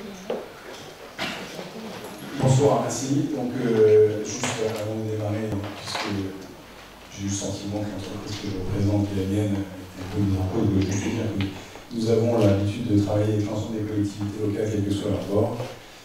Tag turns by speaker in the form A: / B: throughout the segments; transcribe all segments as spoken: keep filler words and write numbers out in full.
A: Bonsoir, merci. Donc, euh, juste avant de démarrer, puisque j'ai eu le sentiment que l'entreprise que je représente, la mienne, est un peu mise en cause, je veux dire que nous avons l'habitude de travailler avec l'ensemble des collectivités locales, quel que soit leur bord,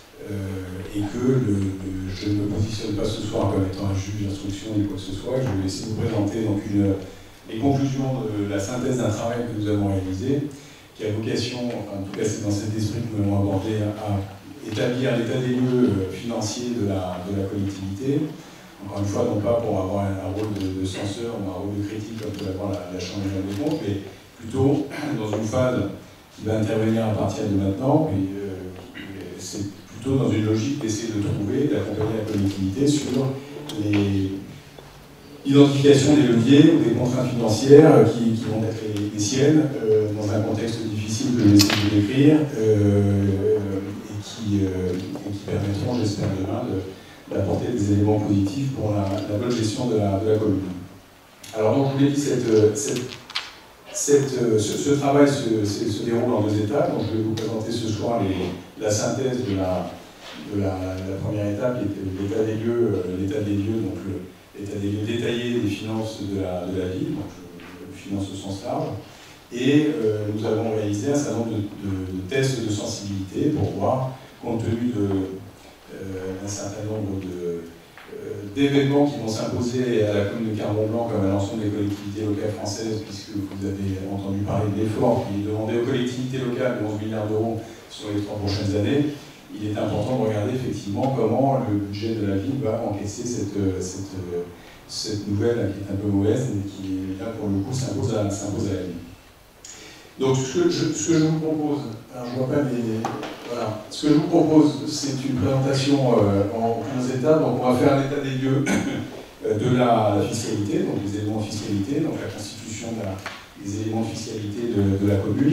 A: euh, et que le, le, je ne me positionne pas ce soir comme étant un juge d'instruction ni quoi que ce soit. Je vais essayer de vous présenter donc une, les conclusions de la synthèse d'un travail que nous avons réalisé, qui a vocation, enfin, en tout cas c'est dans cet esprit que nous allons aborder, à établir l'état des lieux financiers de la, de la collectivité. Encore une fois, non pas pour avoir un, un rôle de, de censeur ou un rôle de critique comme peut l'avoir la, la Chambre des comptes, mais plutôt dans une phase qui va intervenir à partir de maintenant. Et, euh, c'est plutôt dans une logique d'essayer de trouver, d'accompagner la collectivité sur les l'identification des leviers ou des contraintes financières qui, qui vont être les, les siennes euh, dans un contexte difficile que j'essaie de décrire euh, et, qui, euh, et qui permettront, j'espère demain, d'apporter des éléments positifs pour la, la bonne gestion de la, de la commune. Alors donc, je vous l'ai dit, cette, cette, cette, ce, ce travail se, se, se déroule en deux étapes. Donc, je vais vous présenter ce soir les, la synthèse de la, de la, la première étape, l'état des lieux, l'état des lieux, donc le, l'état des lieux détaillé des finances de la, de la ville, donc euh, finances au sens large, et euh, nous avons réalisé un certain nombre de, de, de tests de sensibilité pour voir, compte tenu d'un euh, certain nombre d'événements euh, qui vont s'imposer à la commune de Carbon-Blanc comme à l'ensemble des collectivités locales françaises, puisque vous avez entendu parler de l'effort qui est demandé aux collectivités locales de onze milliards d'euros sur les trois prochaines années. Il est important de regarder effectivement comment le budget de la ville va encaisser cette, cette, cette nouvelle qui est un peu mauvaise et qui, là, pour le coup, s'impose à, s'impose à la ville. Donc, ce que, je, ce que je vous propose, alors je vois pas les... Voilà. Ce que je vous propose, c'est une présentation euh, en quinze étapes. Donc, on va faire un état des lieux de la, la fiscalité, donc les éléments de fiscalité, donc la constitution de la, des éléments de fiscalité de, de la commune.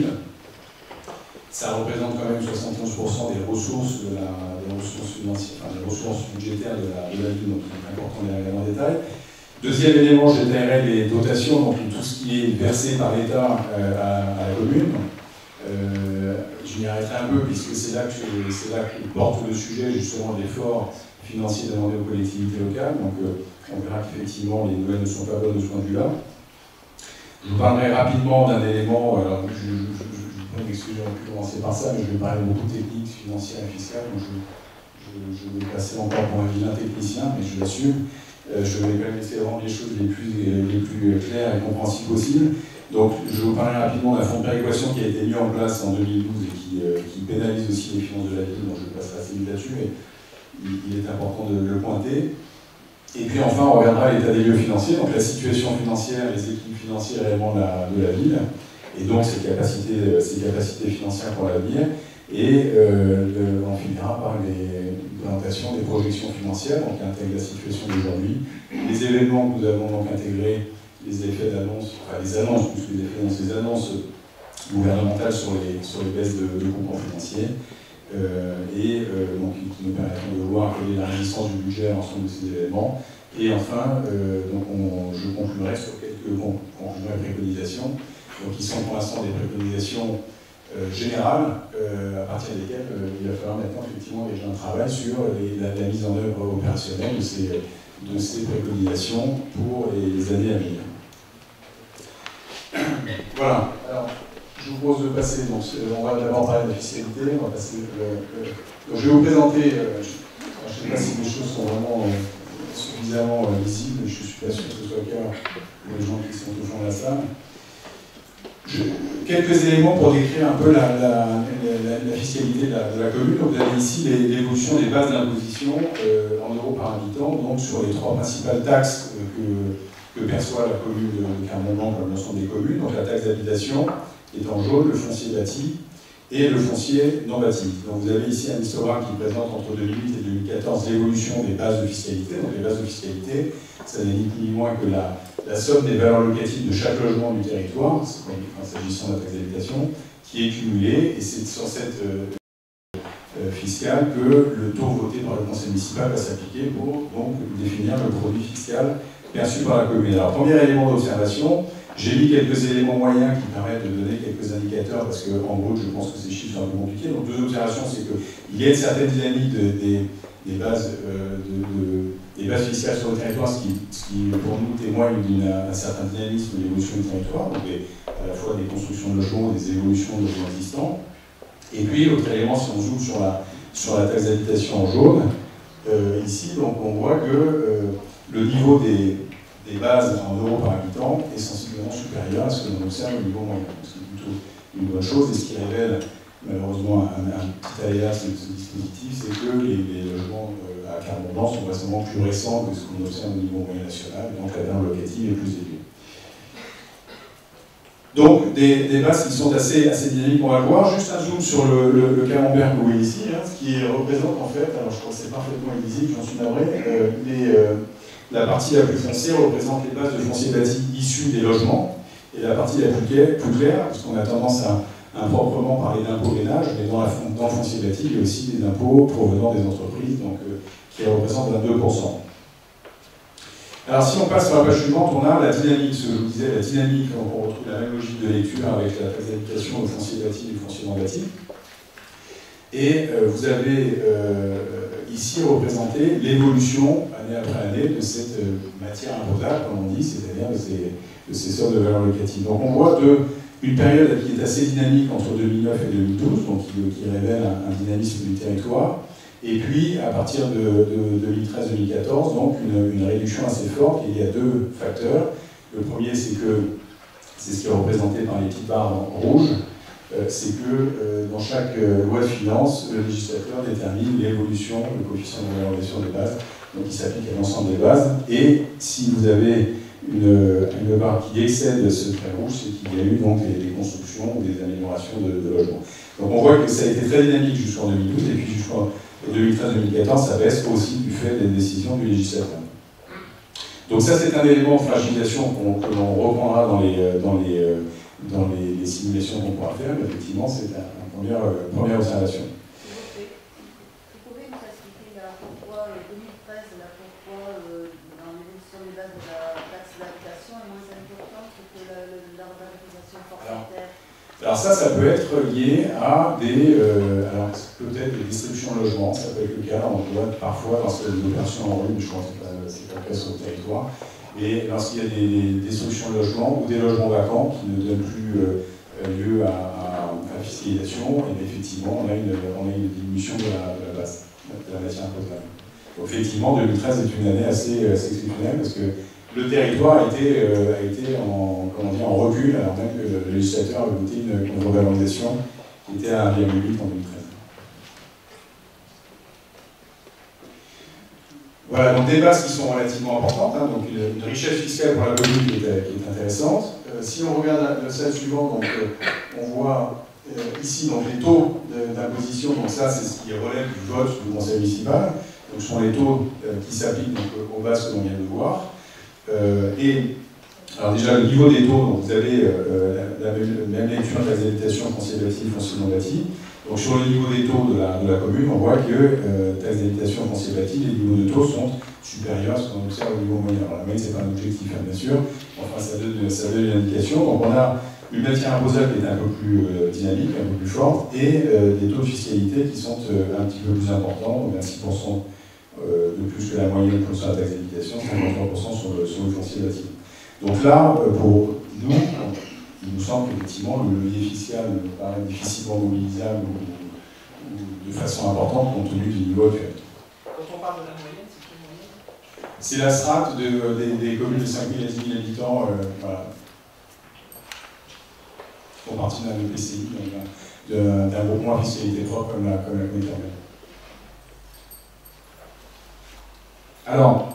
A: Ça représente quand même soixante et onze pour cent des ressources, de la, des ressources financières, enfin, des ressources budgétaires de la, de la ville, donc il est important de les regarder en détail. Deuxième élément, je détaillerai les dotations, donc tout ce qui est versé par l'État euh, à, à la commune. Euh, je m'y arrêterai un peu, puisque c'est là que c'est là que porte le sujet justement de l'effort financier demandé aux collectivités locales. Donc euh, on verra qu'effectivement les nouvelles ne sont pas bonnes de ce point de vue-là. Je vous parlerai rapidement d'un élément, alors je, je, je Excusez, on pu commencer par ça, mais je vais parler beaucoup de techniques financières et fiscales, donc je, je, je vais passer encore pour un vilain technicien, mais je l'assume. Euh, je vais quand même essayer de rendre les choses les plus, les plus claires et compréhensibles possibles. Donc, je vais vous parler rapidement d'un fonds de péréquation qui a été mis en place en deux mille douze et qui, euh, qui pénalise aussi les finances de la ville, donc je passerai assez vite là-dessus, mais il, il est important de le pointer. Et puis enfin, on regardera l'état des lieux financiers, donc la situation financière, les équipes financières réellement de la, de la ville, et donc ses capacités, ses capacités financières pour l'avenir, et euh, le, on finira par les présentations des projections financières, donc qui intègrent la situation d'aujourd'hui, les événements que nous avons donc intégrés, les effets d'annonce, enfin les annonces, plus que les effets d'annonce, les annonces gouvernementales sur les, sur les baisses de, de concours financiers, euh, et euh, donc, qui nous permettront de voir quelle est la résistance du budget à l'ensemble de ces événements. Et enfin, euh, donc on, je conclurai sur quelques conclusions et préconisations. Donc, qui sont pour l'instant des préconisations euh, générales, euh, à partir desquelles euh, il va falloir maintenant effectivement engager un travail sur les, la, la mise en œuvre opérationnelle de ces, de ces préconisations pour les, les années à venir. Voilà. Alors, je vous propose de passer, donc, on va d'abord parler de la fiscalité, on va passer, euh, euh, donc, je vais vous présenter, euh, je ne sais pas si les choses sont vraiment euh, suffisamment euh, visibles, je ne suis pas sûr que ce soit le cas pour les gens qui sont au fond de la salle. Je, quelques éléments pour décrire un peu la, la, la, la fiscalité de la, de la commune. Donc, vous avez ici l'évolution des bases d'imposition euh, en euros par habitant, donc sur les trois principales taxes euh, que, que perçoit la commune de Clermont-Blanc comme l'ensemble des communes. Donc la taxe d'habitation est en jaune, le foncier bâti et le foncier non bâti. Donc vous avez ici un histogramme qui présente entre deux mille huit et deux mille quatorze l'évolution des bases de fiscalité. Donc les bases de fiscalité, ça n'est ni plus ni moins que la la somme des valeurs locatives de chaque logement du territoire, s'agissant de la taxe d'habitation, qui est cumulée, et c'est sur cette euh, euh, fiscale que le taux voté par le conseil municipal va s'appliquer pour donc définir le produit fiscal perçu par la commune. Alors, premier élément d'observation, J'ai mis quelques éléments moyens qui permettent de donner quelques indicateurs, parce qu'en gros, je pense que ces chiffres sont un peu compliqués. Donc, deux observations, c'est qu'il y a une certaine dynamique de, des, des, bases, euh, de, de, des bases fiscales sur le territoire, ce qui, ce qui pour nous, témoigne d'un certain dynamisme de l'évolution du territoire, donc des, à la fois des constructions de logements, des évolutions de logements existants. Et puis, l'autre élément, si on joue sur la, sur la taxe d'habitation en jaune, euh, ici, donc, on voit que euh, le niveau des des bases en euros par habitant est sensiblement supérieure à ce que l'on observe au niveau moyen. C'est plutôt une bonne chose, et ce qui révèle malheureusement un, un petit aléa de ce, ce dispositif, c'est que les, les logements euh, à carbone blanc sont vraisemblablement plus récents que ce qu'on observe au niveau moyen national, donc la valeur locative est plus élevée. Donc des, des bases qui sont assez, assez dynamiques, on va le voir. Juste un zoom sur le, le, le camembert que vous voyez ici, hein, ce qui représente en fait, alors je crois que c'est parfaitement illisible, j'en suis navré, euh, les... Euh, la partie la plus foncée représente les bases de foncier bâti issues des logements, et la partie la plus claire, plus claire puisqu'on a tendance à improprement parler d'impôts ménages, mais dans, la, dans le foncier bâti, il y a aussi des impôts provenant des entreprises, donc, euh, qui représentent vingt-deux pour cent. Alors si on passe sur la page suivante, on a la dynamique, ce que je vous disais, la dynamique, on retrouve la même logique de lecture avec la taxe d'habitation, le foncier bâti et le foncier non bâti. Et euh, vous avez euh, ici représenté l'évolution année après année de cette euh, matière imposable, comme on dit, c'est-à-dire de ces, de ces sortes de valeurs locatives. Donc on voit de, une période qui est assez dynamique entre deux mille neuf et deux mille douze, donc qui, qui révèle un, un dynamisme du territoire, et puis à partir de, de deux mille treize deux mille quatorze, donc une, une réduction assez forte. Et il y a deux facteurs. Le premier, c'est que c'est ce qui est représenté par les petites barres en rouge. Euh, c'est que euh, dans chaque euh, loi de finances, le législateur détermine l'évolution, le coefficient de valorisation des bases, donc il s'applique à l'ensemble des bases. Et si vous avez une, une barre qui excède ce trait rouge, c'est qu'il y a eu donc des, des constructions ou des améliorations de, de logements. Donc on voit que ça a été très dynamique jusqu'en deux mille douze, et puis jusqu'en deux mille treize deux mille quatorze, ça baisse aussi du fait des décisions du législateur. Donc ça, c'est un élément de fragilisation qu'on, que l'on reprendra dans les, dans les dans les, les simulations qu'on pourra faire, mais effectivement, c'est une un première, euh, première observation.
B: Vous pouvez nous expliquer là, pourquoi euh, deux mille treize, là, pourquoi euh, dans l'évolution des bases de la taxe d'habitation est moins importante que la, la revalorisation forfaitaire?
A: Alors ça, ça peut être lié à des, euh, alors peut-être des distributions de logements, ça peut être le cas, on voit parfois dans cette opération en rue, mais je crois que c'est pas le cas sur le territoire. Et lorsqu'il y a des destructions de logements ou des logements vacants qui ne donnent plus euh, lieu à, à, à fiscalisation, et effectivement, on a une, on a une diminution de la, de la base, de la matière imposable. Donc effectivement, deux mille treize est une année assez, assez exceptionnelle parce que le territoire a été, euh, a été en, comment dire, en recul, alors même que le législateur avait voté une, une revalorisation qui était à un virgule huit en deux mille treize. Voilà, donc des bases qui sont relativement importantes, hein, donc une, une richesse fiscale pour la commune qui est, qui est intéressante. Euh, si on regarde la, la slide suivante, donc, euh, on voit euh, ici donc, les taux d'imposition, donc ça c'est ce qui relève du vote du conseil municipal, donc ce sont les taux euh, qui s'appliquent aux bases que l'on vient de voir. Euh, et alors déjà le niveau des taux, donc, vous avez euh, la, la même lecture de la habitation foncier bâti, foncier non bâti. Donc sur le niveau des taux de la, de la commune, on voit que euh, taxe d'habitation foncier bâti, les niveaux de taux sont supérieurs à ce qu'on observe au niveau moyen. Alors la moyenne, ce n'est pas un objectif, hein, bien sûr, enfin ça donne, ça donne une indication. Donc on a une matière imposable qui est un peu plus euh, dynamique, un peu plus forte, et euh, des taux de fiscalité qui sont euh, un petit peu plus importants, vingt-six pour cent euh, de plus que la moyenne pour la taxe d'habitation, cinquante-trois pour cent sur le, sur le foncier bâti. Donc là, euh, pour nous, il nous semble qu'effectivement le levier fiscal me paraît difficilement mobilisable ou, ou de façon importante compte tenu du niveau actuel.
C: Quand on parle de la moyenne, c'est quelle moyenne?
A: C'est la strate de, des, des communes de cinq mille à dix mille habitants, euh, voilà. Qui font partie d'un E P C I, d'un groupement à fiscalité propre comme la, comme la commune urbaine. Alors,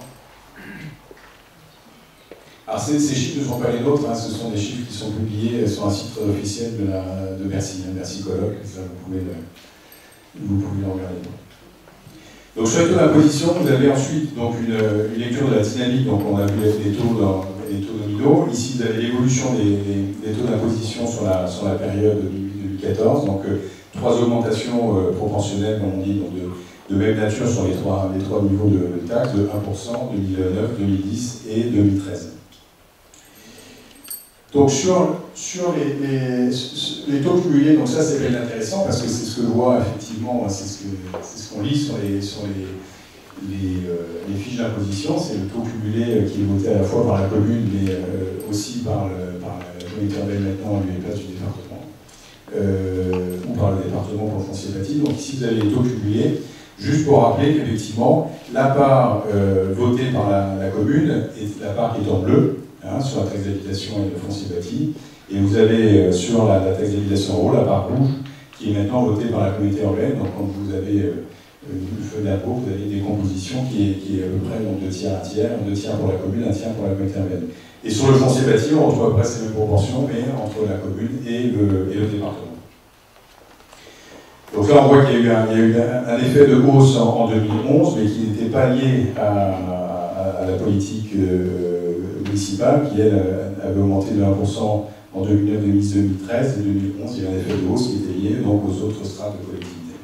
A: Alors ces, ces chiffres ne sont pas les nôtres, hein, ce sont des chiffres qui sont publiés sur un site officiel de, la, de Bercy, hein, Bercy Colloque, ça vous pouvez le, vous pouvez le regarder. Donc sur les taux d'imposition, vous avez ensuite donc, une, une lecture de la dynamique, donc on a vu les taux, dans, les taux nominaux. Ici vous avez l'évolution des, des, des taux d'imposition sur la, sur la période deux mille quatorze, donc euh, trois augmentations euh, proportionnelles, comme on dit, donc de, de même nature sur les trois, les trois niveaux de, de taxes, de un pour cent, deux mille neuf, deux mille dix et deux mille treize. Donc sur, sur les, les, les taux cumulés, donc ça c'est bien intéressant parce que c'est ce que je vois effectivement, c'est ce qu'on ce qu'on lit sur les, sur les, les, euh, les fiches d'imposition, c'est le taux cumulé qui est voté à la fois par la commune mais euh, aussi par, le, par la communauté urbaine maintenant en lieu et place du département, euh, ou par le département pour le foncier bâti. Donc ici vous avez les taux cumulés, juste pour rappeler qu'effectivement la part euh, votée par la, la commune est la part qui est en bleu, Hein, sur la taxe d'habitation et le foncier bâti, et vous avez euh, sur la, la taxe d'habitation en haut la part rouge qui est maintenant votée par la communauté urbaine. Donc quand vous avez euh, le feu d'impôt, vous avez des compositions qui est, qui est à peu près donc, deux tiers, un tiers, deux tiers pour la commune, un tiers pour la communauté urbaine. Et sur le foncier bâti, on retrouve à peu près ces mêmes proportions, mais entre la commune et le, et le département. Donc là, on voit qu'il y a eu un, il y a eu un, un effet de hausse en, en deux mille onze, mais qui n'était pas lié à, à, à la politique euh, municipale, qui elle avait augmenté de un pour cent en deux mille neuf, deux mille dix, deux mille treize, et deux mille onze, il y a un effet de hausse qui était lié donc, aux autres strates de collectivités.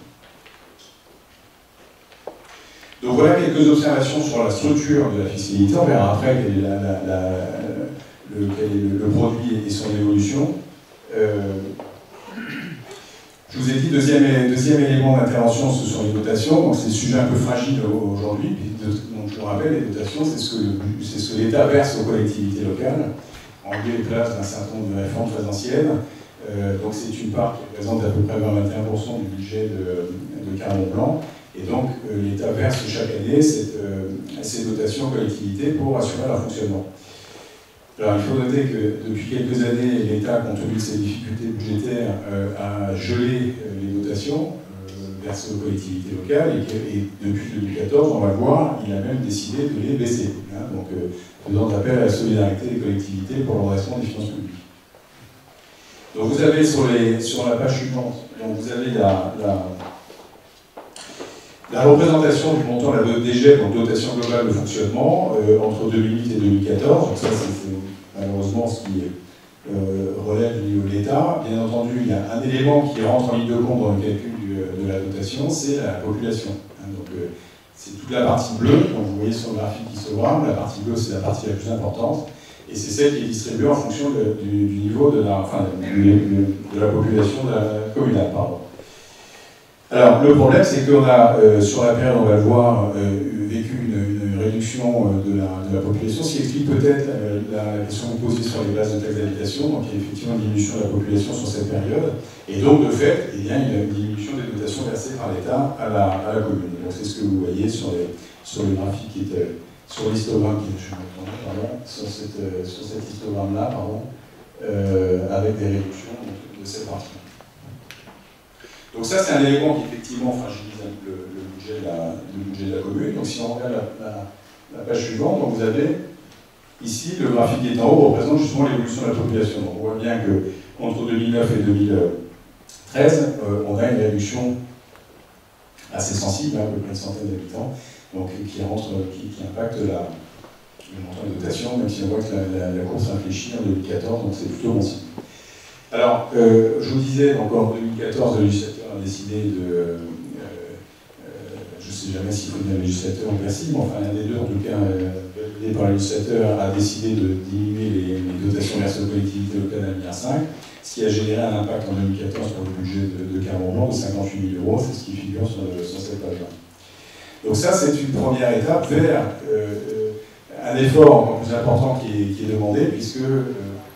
A: Donc voilà quelques observations sur la structure de la fiscalité. On verra après quel est, la, la, la, le, quel est le, le produit et son évolution. Euh, Je vous ai dit, deuxième, deuxième élément d'intervention, ce sont les dotations. Donc c'est un sujet un peu fragile aujourd'hui. Donc je le rappelle, les dotations, c'est ce que, ce que l'État verse aux collectivités locales, en lieu et place d'un certain nombre de réformes très anciennes. Euh, donc c'est une part qui représente à peu près vingt à vingt et un pour cent du budget de, de Caron-Blanc. Et donc euh, l'État verse chaque année cette, euh, ces dotations aux collectivités pour assurer leur fonctionnement. Alors il faut noter que depuis quelques années, l'État, compte tenu de ses difficultés budgétaires, euh, a gelé euh, les dotations euh, versées aux collectivités locales et, que, et depuis deux mille quatorze, on va le voir, il a même décidé de les baisser, hein, donc euh, faisant appel à la solidarité des collectivités pour le redressement des finances publiques. Donc vous avez sur, les, sur la page suivante, donc vous avez la, la, la représentation du montant de la D G E, donc dotation globale de fonctionnement, euh, entre deux mille huit et deux mille quatorze, donc ça c'est malheureusement ce qui euh, relève du niveau de l'État. Bien entendu, il y a un élément qui rentre en ligne de compte dans le calcul du, de la dotation, c'est la population. Hein, donc euh, c'est toute la partie bleue, donc vous voyez sur le graphique histogramme, la partie bleue c'est la partie la plus importante, et c'est celle qui est distribuée en fonction de, du, du niveau de la, enfin, de, de la population de la communale. Pardon. Alors, le problème, c'est qu'on a, euh, sur la période, on va le voir, euh, vécu une, une réduction euh, de, la, de la population, ce qui explique peut-être euh, la, la question posée sur les bases de taxes d'habitation. Donc, il y a effectivement une diminution de la population sur cette période. Et donc, de fait, il y a une diminution des dotations versées par l'État à la, à la commune. Donc, c'est ce que vous voyez sur, les, sur le graphique qui est sur l'histogramme, qui je pardon, sur, cette, sur cet histogramme-là, pardon, euh, avec des réductions de, de cette partie. Donc ça, c'est un élément qui effectivement fragilise le, le, budget de la, le budget de la commune. Donc si on regarde la, la, la page suivante, donc vous avez ici, le graphique qui est en haut représente justement l'évolution de la population. Donc on voit bien que entre deux mille neuf et deux mille treize, euh, on a une réduction assez sensible, hein, à peu près une centaine d'habitants, donc qui, rentre, qui, qui impacte la, le montant de dotation, même si on voit que la, la, la course infléchit en deux mille quatorze, donc c'est plutôt bon signe. Alors, euh, je vous disais, donc en deux mille quatorze, le législateur a décidé de, euh, euh, je ne sais jamais s'il faut dire le législateur en précis, mais enfin l'un des deux, en tout cas, validé par le législateur, a décidé de diminuer les, les dotations versées aux collectivités locales à un virgule cinq milliard, ce qui a généré un impact en deux mille quatorze pour le budget de, de Caron-Blanc de cinquante-huit mille euros, c'est ce qui figure sur, le, sur cette page-là. Donc ça, c'est une première étape vers euh, un effort encore plus important qui est, qui est demandé, puisque euh,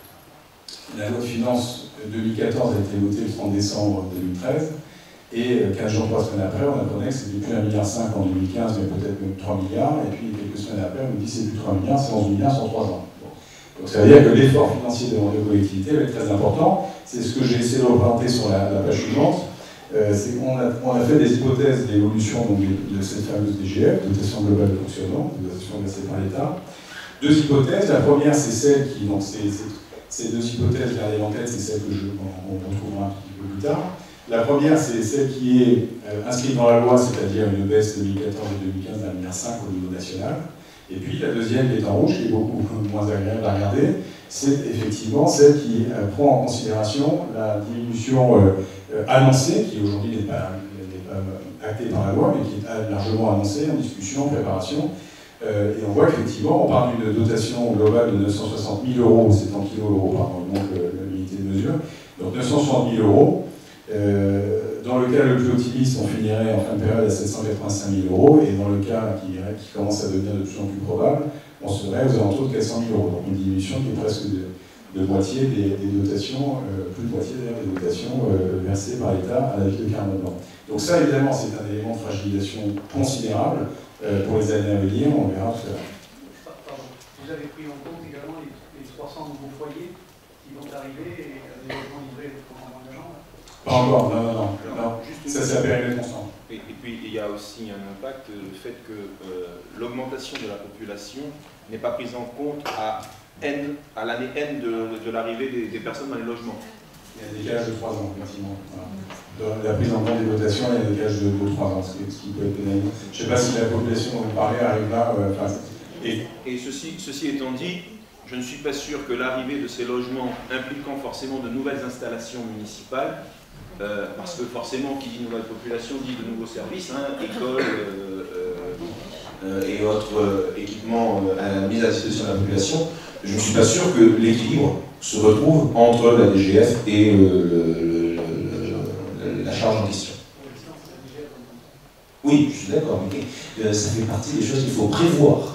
A: la loi de finances deux mille quatorze a été votée le trente décembre deux mille treize, et quinze jours, trois semaines après, on apprenait que c'était plus un virgule cinq milliard en deux mille quinze, mais peut-être même trois milliards, et puis quelques semaines après, on nous dit que c'est plus trois milliards, c'est onze milliards sur trois ans. Bon. Donc ça veut dire que l'effort financier demandé aux collectivités va être très important. C'est ce que j'ai essayé de représenter sur la, la page suivante. Euh, c'est qu'on a, on a fait des hypothèses d'évolution de, de cette fameuse D G F, dotation globale de fonctionnement, dotation versée par l'État. Deux hypothèses. La première, c'est celle qui, donc c'est ces deux hypothèses, gardez en tête, c'est celle que je, on, on retrouvera un petit peu plus tard. La première, c'est celle qui est euh, inscrite dans la loi, c'est-à-dire une baisse deux mille quatorze et deux mille quinze d'un virgule cinq milliard au niveau national. Et puis la deuxième, qui est en rouge, qui est beaucoup moins agréable à regarder, c'est effectivement celle qui euh, prend en considération la diminution euh, euh, annoncée, qui aujourd'hui n'est pas, pas actée par la loi, mais qui est largement annoncée, en discussion, en préparation, Euh, et on voit qu'effectivement, on parle d'une dotation globale de neuf cent soixante mille euros, c'est en kilos euros, pardon, donc euh, l'unité de mesure, donc neuf cent soixante mille euros. Euh, dans le cas le plus optimiste, on finirait en fin de période à sept cent quatre-vingt-cinq mille euros, et dans le cas qui, qui commence à devenir de plus en plus probable, on serait aux alentours de quatre cent mille euros, donc une diminution qui est presque de, de moitié des, des dotations, euh, plus de moitié d'ailleurs des dotations euh, versées par l'État à la ville de Carmel-Blanc. Donc ça, évidemment, c'est un élément de fragilisation considérable euh, pour les années à venir, on verra tout à l'heure.
C: Pardon, vous avez pris en compte également les, les trois cents nouveaux foyers qui vont arriver et les logements livrés en moins d'argent?
A: Pas encore, non, non, non. non.
D: Juste
A: ça, c'est à périmètre constant.
D: Et, et puis, il y a aussi un impact, le fait que euh, l'augmentation de la population n'est pas prise en compte à, N, à l'année N de, de l'arrivée des, des personnes dans les logements.
A: Il y a un décalage de trois ans, effectivement. Voilà. Dans la prise en compte des dotations, il y a un décalage de deux trois ans, ce qui, ce qui peut être pénalisant. Je ne sais pas si la population dont vous parlez arrive là. Euh, enfin,
D: et et ceci, ceci étant dit, je ne suis pas sûr que l'arrivée de ces logements impliquant forcément de nouvelles installations municipales, euh, parce que forcément, qui dit nouvelle population dit de nouveaux services, hein, écoles euh, euh, euh, et autres euh, équipements euh, mis à la disposition de la population. Je ne suis pas sûr que l'équilibre se retrouve entre la D G F et euh, le, le, le, la charge en question. Oui, je suis d'accord, mais euh, ça fait partie des choses qu'il faut prévoir.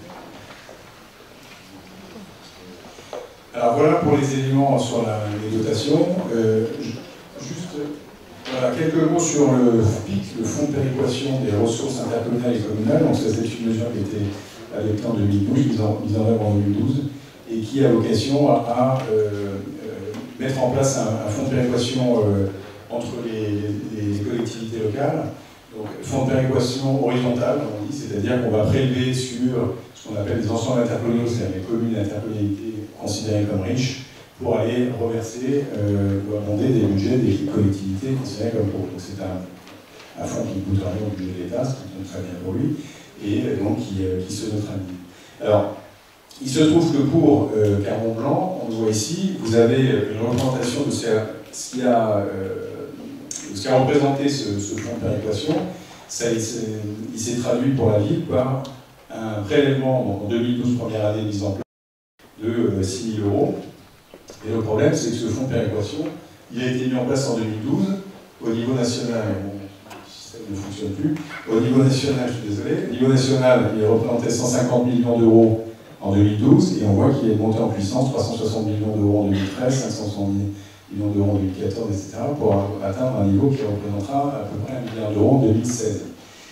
A: Alors voilà pour les éléments sur la, les dotations. Euh, juste voilà, quelques mots sur le F P I C, le Fonds de péréquation des ressources intercommunales et communales. Donc ça, c'est une mesure qui a été adoptée en deux mille douze, mise en, mise en œuvre en deux mille douze, et qui a vocation à, à euh, euh, mettre en place un, un fonds de péréquation euh, entre les, les, les collectivités locales. Donc, fonds de péréquation horizontal, on dit, c'est-à-dire qu'on va prélever sur ce qu'on appelle les ensembles intercommunaux, c'est-à-dire les communes et intercommunalités considérées comme riches, pour aller reverser euh, ou abonder des budgets des collectivités considérées comme pauvres. Donc c'est un, un fonds qui ne coûte rien au budget de l'État, ce qui tombe très bien pour lui, et donc qui, euh, qui se neutralise. Alors, il se trouve que pour euh, Carmel-Blanc, on le voit ici, vous avez une représentation de ce qui a, euh, ce qui a représenté ce, ce fonds de péréquation. Ça, il s'est traduit pour la ville par un prélèvement, donc en deux mille douze, première année mise en place, de euh, six mille euros. Et le problème, c'est que ce fonds de péréquation, il a été mis en place en deux mille douze, au niveau national, bon, le système ne fonctionne plus, au niveau national, je suis désolé, au niveau national, il représentait cent cinquante millions d'euros en deux mille douze, et on voit qu'il est monté en puissance, trois cent soixante millions d'euros en deux mille treize, cinq cent soixante-dix millions d'euros en deux mille quatorze, et cetera, pour atteindre un niveau qui représentera à peu près un milliard d'euros en deux mille seize.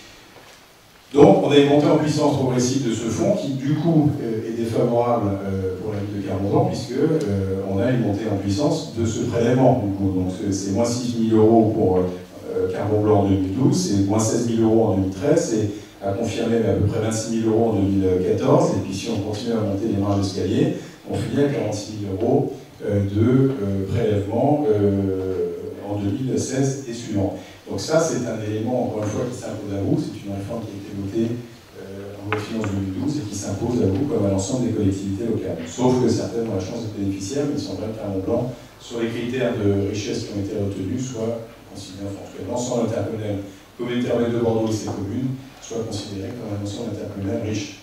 A: Donc, on a une montée en puissance progressive de ce fonds qui, du coup, est défavorable pour la ville de Carmel-Blanc, puisque euh, on a une montée en puissance de ce prélèvement. Du coup. Donc, c'est moins six mille euros pour euh, Carmel-Blanc en deux mille douze, c'est moins seize mille euros en deux mille treize, c'est à confirmer mais à peu près vingt-six mille euros en deux mille quatorze, et puis si on continue à monter les marges d'escalier, on finit à quarante-six mille euros euh, de euh, prélèvement euh, en deux mille seize et suivant. Donc ça, c'est un élément, encore une fois, qui s'impose à vous. C'est une réforme qui a été votée euh, en loi de finances deux mille douze et qui s'impose à vous comme à l'ensemble des collectivités locales. Sauf que certaines ont la chance d'être bénéficiaires, mais il semblerait qu'à Carmel-Blanc, sur les critères de richesse qui ont été retenus, soit considéré, en tout cas l'ensemble intercommunal, communauté urbaine de Bordeaux et ses communes, soit considéré comme un ensemble intercommunal riche.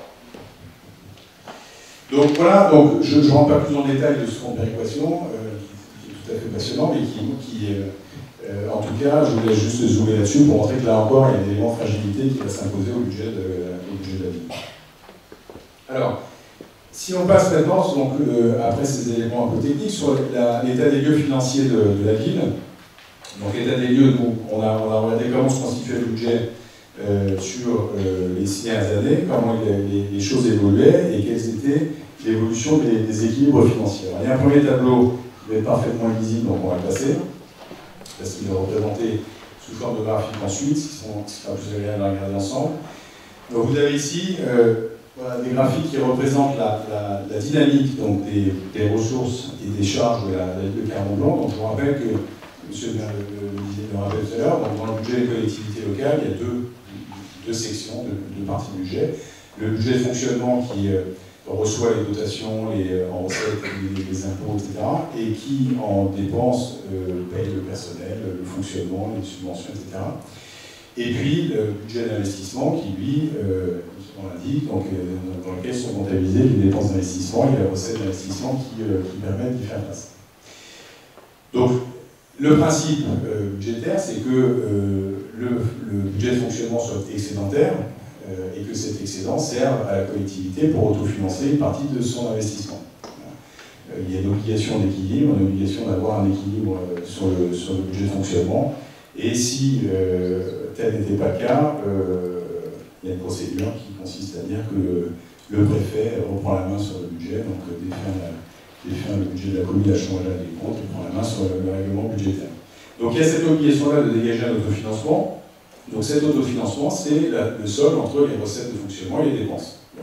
A: Donc voilà, donc, je ne rentre pas plus en détail de ce fonds de péréquation, euh, qui, qui est tout à fait passionnant, mais qui, qui euh, Euh, en tout cas, je voulais juste zoomer là-dessus pour montrer que là encore, il y a des éléments de fragilité qui va s'imposer au budget de, au budget de la ville. Alors, si on passe maintenant, donc, euh, après ces éléments un peu techniques, sur l'état des lieux financiers de, de la ville. Donc l'état des lieux, nous, on a, on a regardé comment se constituait le budget euh, sur euh, les six dernières années, comment les, les choses évoluaient et quelles étaient l'évolution des, des équilibres financiers. Alors, il y a un premier tableau qui est parfaitement illisible, donc on va le passer, parce qu'il est représenté sous forme de graphique ensuite, ce qui sera plus agréable à regarder ensemble. Donc vous avez ici euh, voilà, des graphiques qui représentent la, la, la dynamique donc, des, des ressources et des charges de la, la ville de Carmel-Blanc. Donc je vous rappelle que, monsieur le, le, le disait le rappel tout à l'heure, dans le budget des collectivités locales, il y a deux, deux sections, deux, deux parties de budget. Le budget de fonctionnement qui euh, reçoit les dotations, les en recettes, les, les impôts, et cetera, et qui, en dépenses, euh, paye le personnel, le fonctionnement, les subventions, et cetera. Et puis le budget d'investissement qui, lui, euh, on l'indique, donc, euh, dans lequel sont comptabilisées les dépenses d'investissement et les recettes d'investissement qui, euh, qui permettent d'y faire face. Donc, le principe euh, budgétaire, c'est que euh, le, le budget de fonctionnement soit excédentaire euh, et que cet excédent serve à la collectivité pour autofinancer une partie de son investissement. Euh, il y a une obligation d'équilibre, une obligation d'avoir un équilibre euh, sur, le, sur le budget de fonctionnement. Et si euh, tel n'était pas le cas, euh, il y a une procédure qui consiste à dire que le, le préfet reprend la main sur le budget, donc euh, défend, défend le budget de la commune à changer des comptes et prend la main sur le, le règlement budgétaire. Donc il y a cette obligation-là de dégager un autofinancement. Donc cet autofinancement, c'est le solde entre les recettes de fonctionnement et les dépenses. Bon.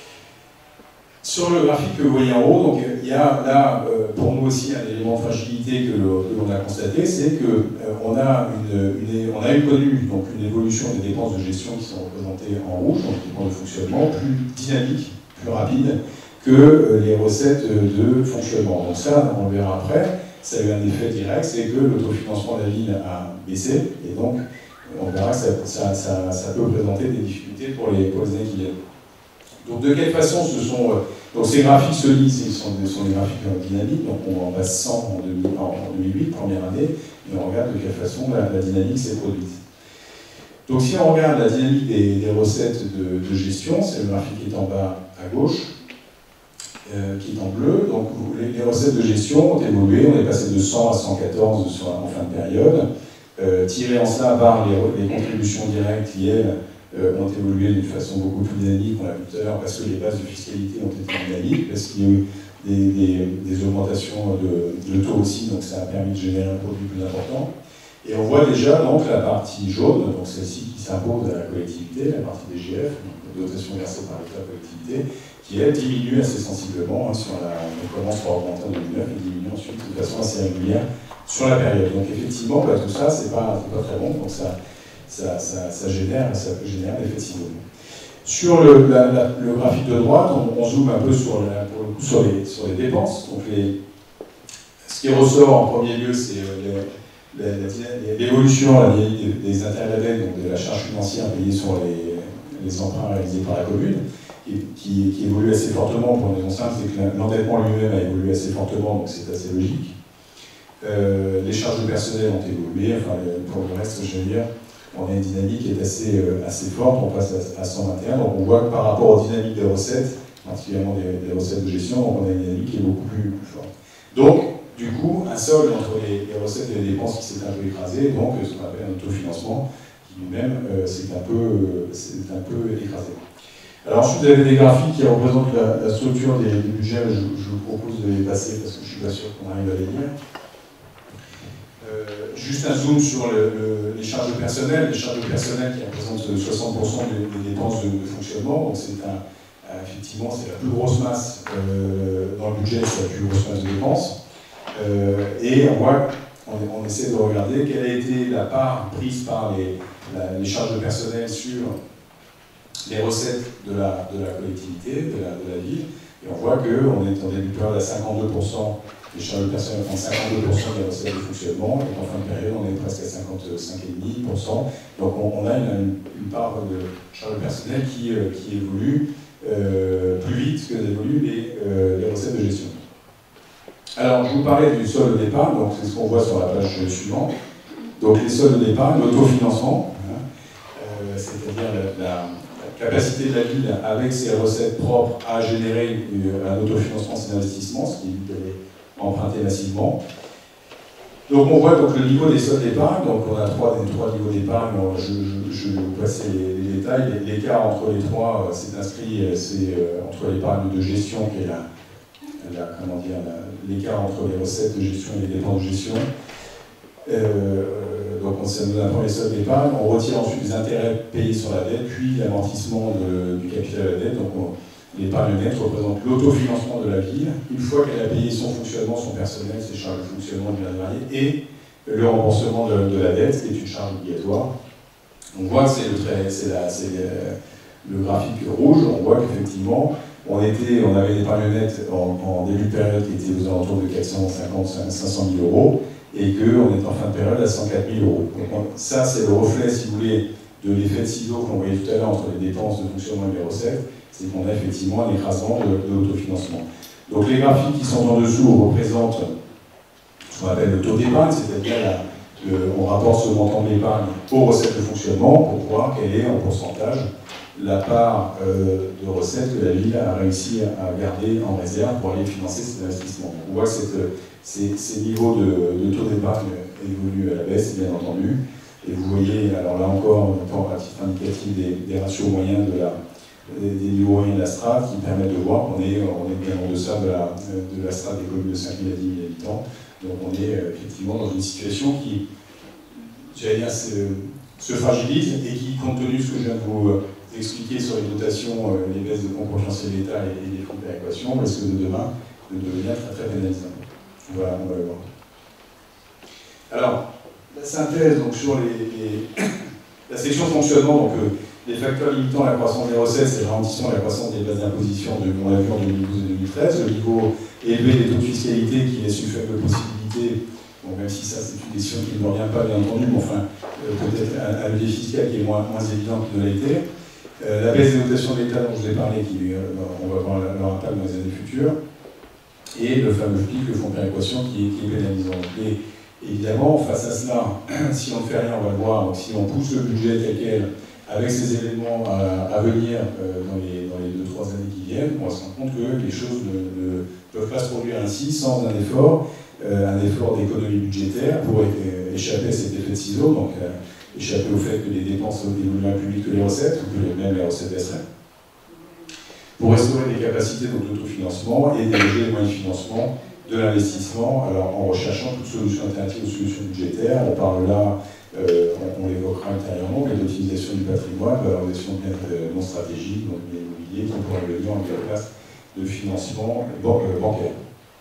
A: Sur le graphique que vous voyez en haut, donc, il y a là, euh, pour nous aussi, un élément de fragilité que l'on a constaté, c'est qu'on euh, a, une, une, on a eu connu donc, une évolution des dépenses de gestion qui sont représentées en rouge, donc les dépenses de fonctionnement, plus dynamique, plus rapide que euh, les recettes de fonctionnement. Donc ça, on le verra après, ça a eu un effet direct, c'est que l'autofinancement de la ville a baissé, et donc on verra que ça, ça, ça, ça peut présenter des difficultés pour les, pour les années qui viennent. Donc de quelle façon ce sont... Euh, donc ces graphiques se lisent, ce sont, sont des graphiques dynamiques, donc on en base cent en, deux mille, en deux mille huit, première année, et on regarde de quelle façon la, la dynamique s'est produite. Donc si on regarde la dynamique des, des recettes de, de gestion, c'est le graphique qui est en bas à gauche, euh, qui est en bleu, donc les, les recettes de gestion ont évolué, on est passé de cent à cent quatorze sur, en fin de période, euh, tiré en cela par les, les contributions directes qui, elles, Euh, ont évolué d'une façon beaucoup plus dynamique, on l'a vu tout à l'heure, parce que les bases de fiscalité ont été dynamiques, parce qu'il y a eu des, des, des augmentations de, de taux aussi, donc ça a permis de générer un produit plus important. Et on voit déjà donc la partie jaune, donc celle-ci qui s'impose à la collectivité, la partie D G F, donc la dotation versée par l'État à la collectivité, qui elle diminue assez sensiblement, hein, sur la, on commence par augmenter en deux mille neuf et diminue ensuite de façon assez régulière sur la période. Donc effectivement, bah, tout ça, c'est pas, c'est pas très bon, donc ça. Ça, ça, ça génère, ça peut générer un effet de ciseau. Sur le, la, la, le graphique de droite, on, on zoome un peu sur, la, pour le coup, sur, les, sur les dépenses. Donc les, ce qui ressort en premier lieu, c'est l'évolution des, des intérêts de la dette, donc de la charge financière payée sur les, les emprunts réalisés par la commune, qui, qui, qui évolue assez fortement pour une raison simple, c'est que l'endettement lui-même a évolué assez fortement, donc c'est assez logique. Euh, les charges de personnel ont évolué, enfin pour le reste, je veux dire, on a une dynamique qui est assez, euh, assez forte, on passe à, à cent vingt et un, donc on voit que par rapport aux dynamiques des recettes, particulièrement des, des recettes de gestion, on a une dynamique qui est beaucoup plus, plus forte. Donc, du coup, un solde entre les, les recettes et les dépenses qui s'est un peu écrasé, donc ce qu'on appelle un autofinancement, qui lui-même euh, s'est un, euh, un peu écrasé. Alors ensuite, vous avez des graphiques qui représentent la, la structure des, des budgets, je, je vous propose de les passer parce que je ne suis pas sûr qu'on arrive à les lire. Euh, juste un zoom sur le, le, les charges de personnel, les charges de personnel qui représentent soixante pour cent des, des dépenses de, de fonctionnement. Donc c'est un, effectivement, c'est la plus grosse masse euh, dans le budget, c'est la plus grosse masse de dépenses. Euh, et on voit, on, on essaie de regarder quelle a été la part prise par les, la, les charges de personnel sur les recettes de la, de la collectivité, de la, de la ville. Et on voit qu'on est en début de période à cinquante-deux pour cent. Les charges de personnel prennent cinquante-deux pour cent des recettes de fonctionnement, et en fin de période, on est presque à cinquante-cinq virgule cinq pour cent. Donc on, on a une, une part de charges de personnel qui, euh, qui évolue euh, plus vite que d'évoluent les, euh, les recettes de gestion. Alors, je vous parlais du solde d'épargne, donc c'est ce qu'on voit sur la page suivante. Donc les soldes d'épargne, l'autofinancement, hein, euh, c'est-à-dire la, la capacité de la ville avec ses recettes propres à générer un autofinancement, ses investissements, ce qui évite d'aller emprunter massivement. Donc on voit donc le niveau des soldes d'épargne, donc on a trois, trois niveaux d'épargne, je, je, je vais vous passer les, les détails. L'écart entre les trois, c'est inscrit, c'est euh, entre l'épargne de gestion, qui est la, la comment dire, l'écart entre les recettes de gestion et les dépenses de gestion. Euh, donc on ça nous apprend les soldes d'épargne, on retire ensuite les intérêts payés sur la dette, puis l'amortissement du capital de la dette. Donc l'épargne nette représente l'autofinancement de la ville, une fois qu'elle a payé son fonctionnement, son personnel, ses charges de fonctionnement divers et variés, et le remboursement de, de la dette, qui est une charge obligatoire. On voit que c'est le, le, le graphique rouge, on voit qu'effectivement, on, était, on avait une épargne nette en, en début de période qui était aux alentours de quatre cent cinquante à cinq cent mille euros, et qu'on est en fin de période à cent quatre mille euros. Donc ça, c'est le reflet, si vous voulez, de l'effet de ciseau qu'on voyait tout à l'heure entre les dépenses de fonctionnement et les recettes, c'est qu'on a effectivement un écrasement de, de l'autofinancement. Donc les graphiques qui sont en dessous représentent ce qu'on appelle le taux d'épargne, c'est-à-dire on rapporte ce montant d'épargne aux recettes de fonctionnement pour voir quelle est en pourcentage la part euh, de recettes que la ville a réussi à garder en réserve pour aller financer ses investissements. On voit que cette, ces, ces niveaux de, de taux d'épargne évoluent à la baisse, bien entendu. Et vous voyez, alors là encore, à titre indicatif, des, des ratios moyens de la, des, des niveaux moyens de la strate qui permettent de voir qu'on est, on est bien en deçà de la, de la strate des communes de cinq mille à dix mille habitants. Donc on est effectivement dans une situation qui, j'allais dire, se, se fragilise et qui, compte tenu de ce que je viens de vous expliquer sur les dotations, les baisses de concours financiers de l'État et, et les fonds de péréquation, risque de demain de devenir très très pénalisant. Voilà, on va le voir. Alors, la synthèse donc, sur les, les, la section fonctionnement, donc euh, les facteurs limitant la croissance des recettes, c'est le ralentissement de la croissance des bases d'imposition de, on l'a vu en deux mille douze et deux mille treize, le niveau élevé des taux de fiscalité qui laisse une faible possibilité, bon, même si ça c'est une décision qui ne me revient pas bien entendu, mais enfin euh, peut-être un, un levier fiscal qui est moins, moins évident qu'il ne l'a été. Euh, la baisse des dotations de l'État dont je vous ai parlé, qui, euh, on va voir leur impact dans les années futures, et le fameux F P I C, le fonds de péréquation, qui, qui est pénalisant. Et évidemment, face à cela, si on ne fait rien, on va le voir, donc si on pousse le budget tel quel, avec ces éléments à, à venir euh, dans les dans les deux trois années qui viennent, on va se rendre compte que les choses ne, ne peuvent pas se produire ainsi sans un effort, euh, un effort d'économie budgétaire pour é échapper à cet effet de ciseau, donc euh, échapper au fait que les dépenses évoluent moins plus vite que les recettes, ou que même les recettes baisseraient, pour restaurer les capacités d'autofinancement et diriger les moyens de financement de l'investissement, alors en recherchant toute solution alternative aux solutions budgétaires. On parle là, euh, on, on l'évoquera intérieurement, mais l'optimisation du patrimoine, valorisation bien euh, non stratégique, donc l'immobilier, qui pourrait venir en place de financement ban euh, bancaire.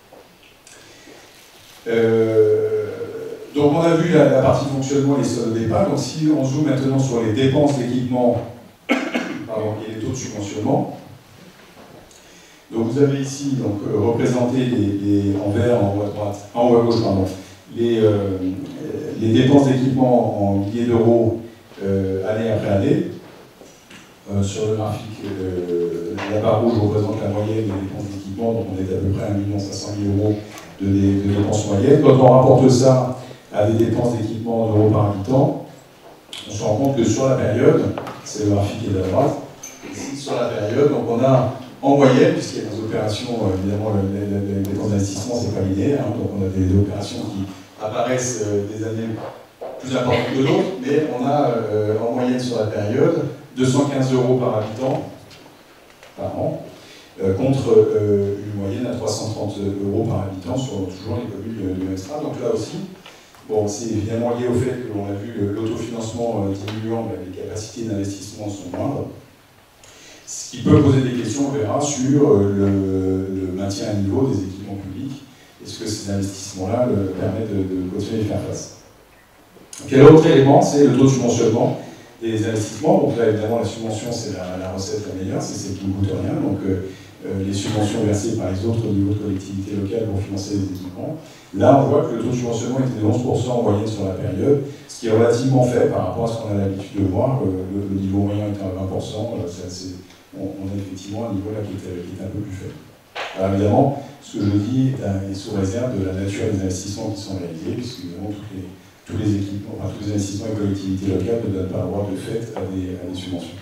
A: Euh, donc on a vu la, la partie fonctionnement et les soldes d'épargne. Donc si on zoome maintenant sur les dépenses d'équipement et les taux de subventionnement, donc vous avez ici donc, euh, représenté les, les, en vert, en haut à droite, en haut à gauche, pardon, les, euh, les dépenses d'équipement en milliers d'euros euh, année après année. Euh, sur le graphique, euh, la barre rouge représente la moyenne des dépenses d'équipement, donc on est à peu près à un million cinq cent mille euros de, de, de dépenses moyennes. Quand on rapporte ça à des dépenses d'équipement en euros par habitant, on se rend compte que sur la période, c'est le graphique qui est à droite, ici sur la période, donc on a en moyenne, puisqu'il y a des opérations, évidemment, les, les, les dépenses d'investissement, c'est pas linéaire, hein, donc on a des, des opérations qui apparaissent euh, des années plus importantes que d'autres, mais on a euh, en moyenne sur la période deux cent quinze euros par habitant par an, euh, contre euh, une moyenne à trois cent trente euros par habitant sur toujours les communes de, de Mestra. Donc là aussi, bon, c'est évidemment lié au fait que l'on a vu l'autofinancement euh, diminuant, mais les capacités d'investissement sont moindres. Ce qui peut poser des questions, on verra, sur le, le maintien à niveau des équipements publics. Est-ce que ces investissements-là permettent de, de continuer à y faire face? Quel autre élément? C'est le taux de subventionnement des investissements. Donc là, évidemment, la subvention, c'est la, la recette la meilleure, c'est celle qui ne coûte rien. Donc euh, les subventions versées par les autres au niveau de collectivités locales pour financer les équipements. Là, on voit que le taux de subventionnement était de onze pour cent en moyenne sur la période, ce qui est relativement faible par rapport à ce qu'on a l'habitude de voir. Le, le, le niveau moyen était à vingt pour cent. C'est assez, on, on a effectivement un niveau là qui est, qui est un peu plus faible. Alors évidemment, ce que je dis est, est sous réserve de la nature des investissements qui sont réalisés, puisque évidemment tous les, tous les équipements, enfin, tous les investissements et collectivités locales ne donnent pas droit de fait à des, à des subventions.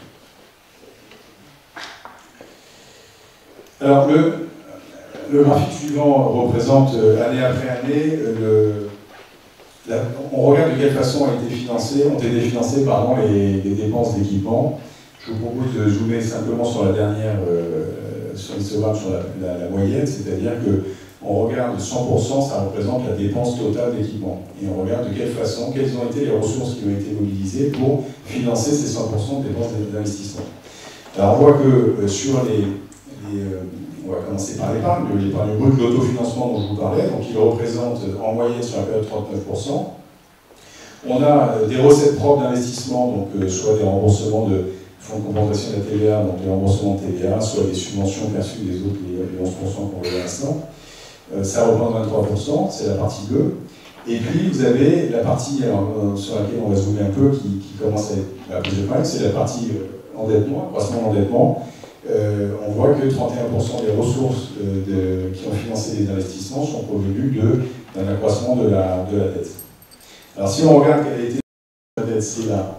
A: Alors le, le graphique suivant représente euh, année après année, euh, le, la, on regarde de quelle façon ont été financées, ont été financées pardon, les, les dépenses d'équipement. Je vous propose de zoomer simplement sur la dernière, euh, sur l'histogramme, sur la, la, la moyenne, c'est-à-dire qu'on regarde cent pour cent, ça représente la dépense totale d'équipement. Et on regarde de quelle façon, quelles ont été les ressources qui ont été mobilisées pour financer ces cent pour cent de dépenses d'investissement. Alors on voit que euh, sur les, les euh, on va commencer par l'épargne, l'épargne brute, l'autofinancement dont je vous parlais, donc il représente en moyenne sur la période trente-neuf pour cent. On a euh, des recettes propres d'investissement, donc euh, soit des remboursements de fonds de compensation de la T V A, donc des remboursements de T V A, soit des subventions perçues des autres, les onze pour cent qu'on voit à l'instant. Euh, ça représente vingt-trois pour cent, c'est la partie bleue. Et puis vous avez la partie alors, euh, sur laquelle on va zoomer un peu, qui, qui commence à être la prise de problème, c'est la partie euh, endettement, accroissement d'endettement. Euh, on voit que trente et un pour cent des ressources euh, de, qui ont financé les investissements sont provenues d'un accroissement de la, de la dette. Alors si on regarde quelle a été la dette, c'est là.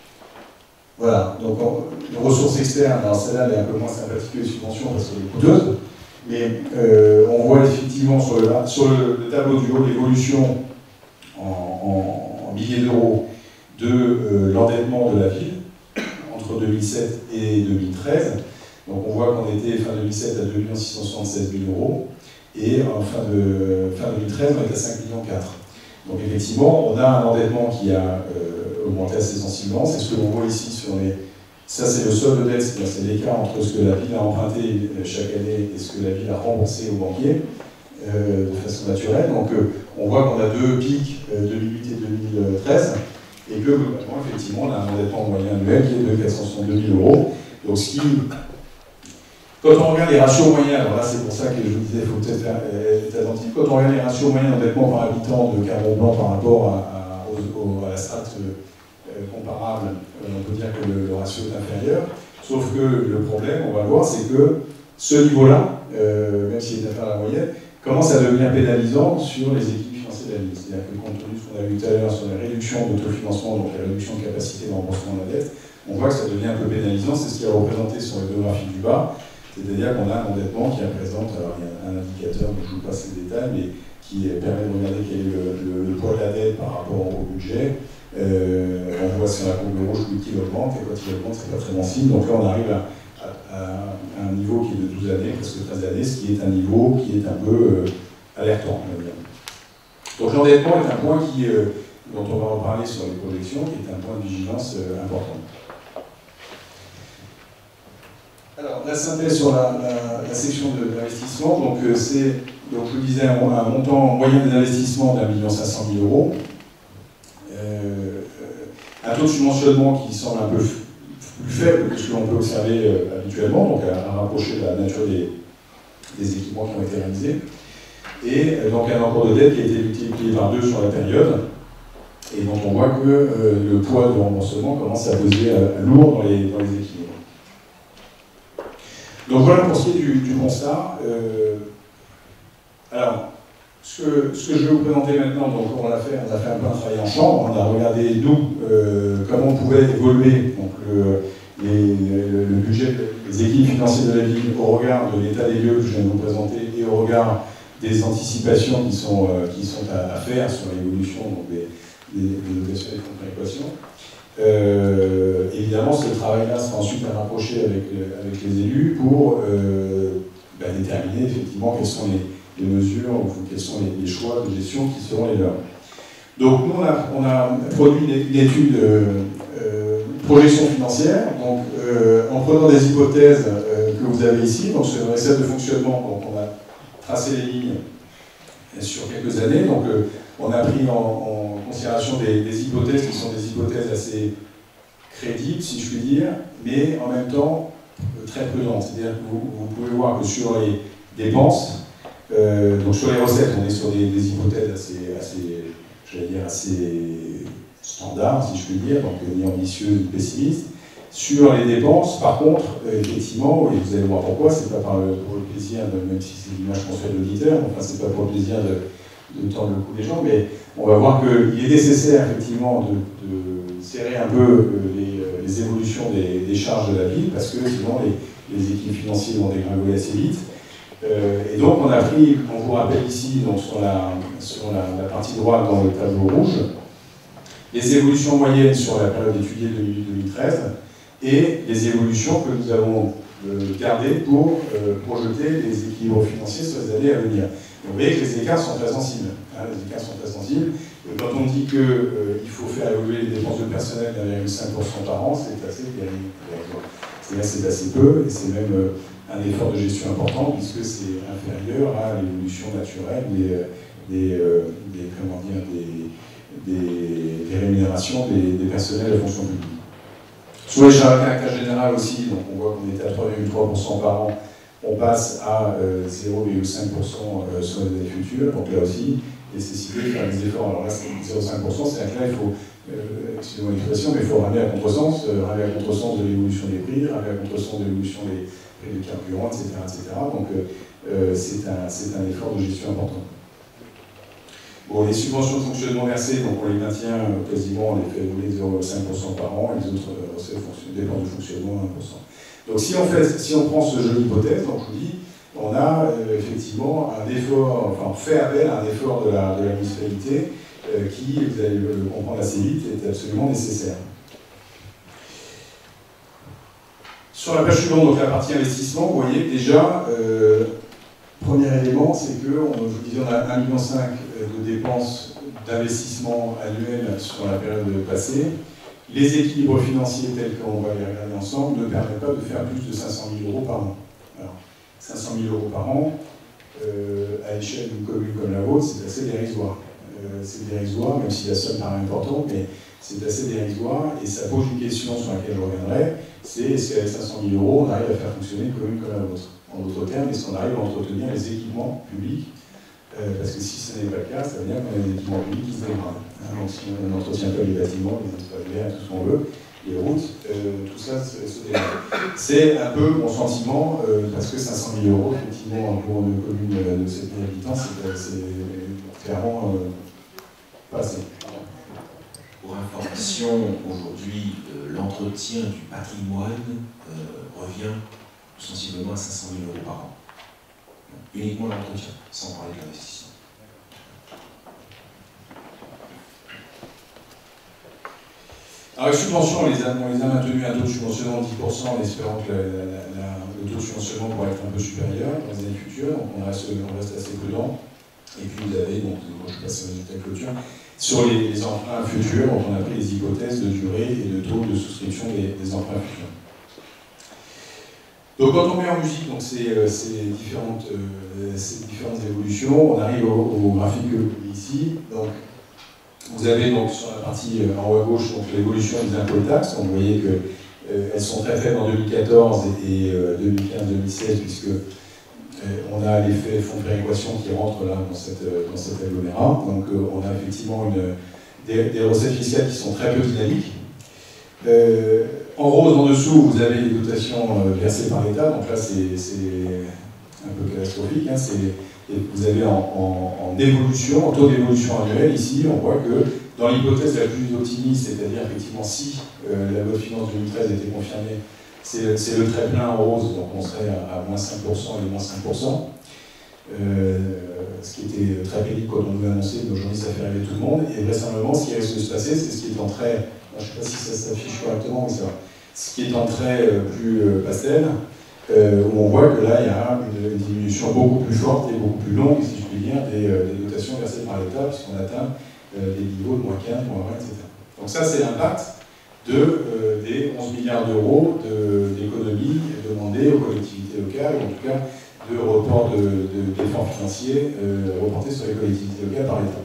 A: Voilà, donc on, les ressources externes, alors celle-là elle est un peu moins sympathique que les subventions parce qu'elle est coûteuse, mais euh, on voit effectivement sur le, sur le, le tableau du haut l'évolution en, en, en milliers d'euros de euh, l'endettement de la ville entre deux mille sept et deux mille treize. Donc on voit qu'on était fin deux mille sept à deux millions six cent soixante-seize mille euros et en fin, de, fin deux mille treize on est à cinq millions quatre. Donc effectivement on a un endettement qui a euh, augmenté assez sensiblement, c'est ce que l'on voit ici sur les... Ça c'est le solde de dette, c'est l'écart entre ce que la ville a emprunté chaque année et ce que la ville a remboursé aux banquiers euh, de façon naturelle. Donc euh, on voit qu'on a deux pics, euh, deux mille huit et deux mille treize, et que globalement effectivement on a un endettement moyen annuel qui est de quatre cent soixante-deux mille euros. Donc ce qui... Quand on regarde les ratios moyens, alors là c'est pour ça que je vous disais qu'il faut peut-être être attentif, quand on regarde les ratios moyens d'endettement par habitant de Clermont-Blanc par rapport à, à, au, à la strate euh, comparable, euh, on peut dire que le, le ratio est inférieur, sauf que le problème, on va voir, c'est que ce niveau-là, euh, même s'il est inférieur à la moyenne, commence à devenir pénalisant sur les équipes financières de la ville. C'est-à-dire que compte tenu de ce qu'on a vu tout à l'heure sur la réduction d'autofinancement, donc la réduction de capacité de remboursement de la dette, on voit que ça devient un peu pénalisant, c'est ce qui est représenté sur le graphique du bas. C'est-à-dire qu'on a un endettement qui représente, alors il y a un indicateur, dont je ne vous passe les détails, mais qui permet de regarder quel est le, le, le poids de la dette par rapport au budget. Euh, on voit sur la courbe rouge qu'il augmente, et quand il augmente, c'est pas très bon signe. Donc là, on arrive à, à, à un niveau qui est de douze années, presque treize années, ce qui est un niveau qui est un peu euh, alertant, on va dire. Donc l'endettement est un point qui, euh, dont on va reparler sur les projections, qui est un point de vigilance euh, important. Alors, la synthèse sur la, la, la section de l'investissement, donc euh, c'est, donc je vous disais, un, un montant moyen des investissements d'un million cinq cent mille euros, euh, un taux de subventionnement qui semble un peu plus faible que ce que l'on peut observer euh, habituellement, donc à, à rapprocher de la nature des, des équipements qui ont été réalisés, et euh, donc un encours de dette qui a été multiplié par deux sur la période, et dont on voit que euh, le poids de remboursement commence à peser euh, lourd dans les, dans les équipements. Donc voilà pour ce qui est du, du constat. Euh, alors, ce que, ce que je vais vous présenter maintenant, donc on l'a fait, on a fait un peu un travail en chambre, on a regardé nous euh, comment on pouvait évoluer donc, le, les, le, le budget des équipes financières de la ville au regard de l'état des lieux que je viens de vous présenter et au regard des anticipations qui sont, euh, qui sont à, à faire sur l'évolution des, des, des dotations et des fonds de péréquation. Euh, évidemment, ce travail-là sera ensuite à rapprocher avec, avec les élus pour euh, bah, déterminer effectivement quelles sont les, les mesures ou quels sont les, les choix de gestion qui seront les leurs. Donc nous, on a, on a produit une, une étude euh, euh, projection financière, donc euh, en prenant des hypothèses euh, que vous avez ici, donc sur les recettes de fonctionnement, donc on a tracé les lignes sur quelques années, donc euh, on a pris en, en considération des, des hypothèses qui sont des hypothèses assez crédibles, si je puis dire, mais en même temps euh, très prudentes. C'est-à-dire que vous, vous pouvez voir que sur les dépenses, euh, donc sur les recettes, on est sur des, des hypothèses assez, assez, j'allais dire, assez standards, si je puis dire, donc ni ambitieuses ni pessimistes. Sur les dépenses, par contre, euh, effectivement, et vous allez voir pourquoi, c'est pas par le, pour le plaisir, de, même si c'est l'image qu'on fait de l'auditeur, enfin c'est pas pour le plaisir de de tendre le cou des gens, mais on va voir qu'il est nécessaire effectivement de, de serrer un peu les, les évolutions des, des charges de la ville, parce que sinon les, les équipes financières vont dégringoler assez vite. Euh, et donc on a pris, on vous rappelle ici, donc sur, la, sur la, la partie droite dans le tableau rouge, les évolutions moyennes sur la période étudiée deux mille huit deux mille treize, et les évolutions que nous avons euh, gardées pour euh, projeter les équilibres financiers sur les années à venir. Vous voyez que les écarts sont très sensibles. Hein, les écarts sont très sensibles. Et quand on dit qu'il euh, faut faire évoluer les dépenses de personnel d'un virgule cinq pour cent par an, c'est assez pénible. C'est-à-dire c'est assez peu, et c'est même euh, un effort de gestion important, puisque c'est inférieur à l'évolution naturelle des, des, euh, des, comment dire, des, des, des rémunérations des, des personnels de fonction publique. Sur les charges à caractère général aussi, donc on voit qu'on était à trois virgule trois pour cent par an. On passe à euh, zéro virgule cinq pour cent euh, sur les années futures, donc là aussi, nécessité de faire des efforts. Alors là, c'est zéro virgule cinq pour cent, c'est-à-dire que là, il faut, euh, excusez-moi l'expression, mais il faut ramener à contresens, euh, ramener à contresens de l'évolution des prix, ramener à contresens de l'évolution des prix de carburant, et cetera, et cetera. Donc, euh, c'est un, c'est un effort de gestion important. Bon, les subventions de fonctionnement versées, donc on les maintient euh, quasiment, on les fait évoluer zéro virgule cinq pour cent par an, et les autres euh, recettes dépenses de fonctionnement un pour cent. Donc si on, fait, si on prend ce jeu d'hypothèse, donc je vous dis, on a euh, effectivement un effort, enfin on fait appel à un effort de la, de la municipalité euh, qui, vous allez le comprendre assez vite, est absolument nécessaire. Sur la page suivante, donc la partie investissement, vous voyez déjà, euh, premier élément, c'est que, on, je vous disais, on a un virgule cinq million de dépenses d'investissement annuelles sur la période passée. Les équilibres financiers tels qu'on va les regarder ensemble ne permettent pas de faire plus de cinq cent mille euros par an. Alors, cinq cent mille euros par an, euh, à l'échelle d'une commune comme la vôtre, c'est assez dérisoire. Euh, c'est dérisoire, même si la somme paraît importante, mais c'est assez dérisoire, et ça pose une question sur laquelle je reviendrai, c'est est-ce qu'avec cinq cent mille euros, on arrive à faire fonctionner une commune comme la vôtre? En d'autres termes, est-ce qu'on arrive à entretenir les équipements publics? euh, Parce que si ce n'est pas le cas, ça veut dire qu'on a des équipements publics qui se dégradent. Hein, donc si on n'entretient pas les bâtiments, les espaces verts, tout ce qu'on veut, les routes, euh, tout ça se, se dégrade. C'est un peu mon sentiment, euh, parce que cinq cent mille euros, effectivement, pour une commune de sept mille habitants, c'est clairement euh, pas assez.
E: Pour information, aujourd'hui, euh, l'entretien du patrimoine euh, revient sensiblement à cinq cent mille euros par an. Uniquement l'entretien, sans parler de l'investissement.
A: Alors les subventions, on les a, on les a maintenues à un taux de subventionnement de dix pour cent en espérant que la, la, la, le taux de subventionnement pourrait être un peu supérieur dans les années futures, donc on reste, on reste assez prudent. Et puis vous avez, donc je passe à la clôture, sur les, les emprunts futurs, donc on a pris les hypothèses de durée et de taux de souscription des, des emprunts futurs. Donc quand on met en musique donc, ces, ces, différentes, euh, ces différentes évolutions, on arrive au, au graphique que vous voyez ici. Donc, vous avez donc sur la partie euh, en haut à gauche l'évolution des impôts et taxes. Donc, vous voyez qu'elles euh, sont très faibles en deux mille quatorze et, et euh, deux mille quinze deux mille seize, puisque euh, on a l'effet fonds de péréquation qui rentre là dans, cette, dans cet agglomérat. Donc euh, on a effectivement une, des, des recettes fiscales qui sont très peu dynamiques. Euh, En rose, en dessous, vous avez les dotations versées par l'État, donc là c'est un peu catastrophique. Hein. Vous avez en, en, en évolution, en taux d'évolution annuel, ici, on voit que dans l'hypothèse la plus optimiste, c'est-à-dire effectivement si euh, la loi de finances deux mille treize était confirmée, c'est le trait plein en rose, donc on serait à, à moins cinq pour cent et moins cinq pour cent. Euh, ce qui était très pénible quand on nous annonçait, mais aujourd'hui ça fait rêver tout le monde, et vraisemblablement ce qui risque de se passer, c'est ce qui est en trait, je ne sais pas si ça s'affiche correctement, mais ça va. Ce qui est en trait euh, plus euh, pastel, euh, où on voit que là, il y a une, une diminution beaucoup plus forte et beaucoup plus longue, si je puis dire, des, euh, des dotations versées par l'État, puisqu'on atteint euh, des niveaux de moins quinze, moins vingt, et cetera. Donc ça, c'est l'impact de, euh, des onze milliards d'euros d'économies de, demandées aux collectivités locales, ou en tout cas de report d'efforts de, de, financiers euh, reportés sur les collectivités locales par l'État.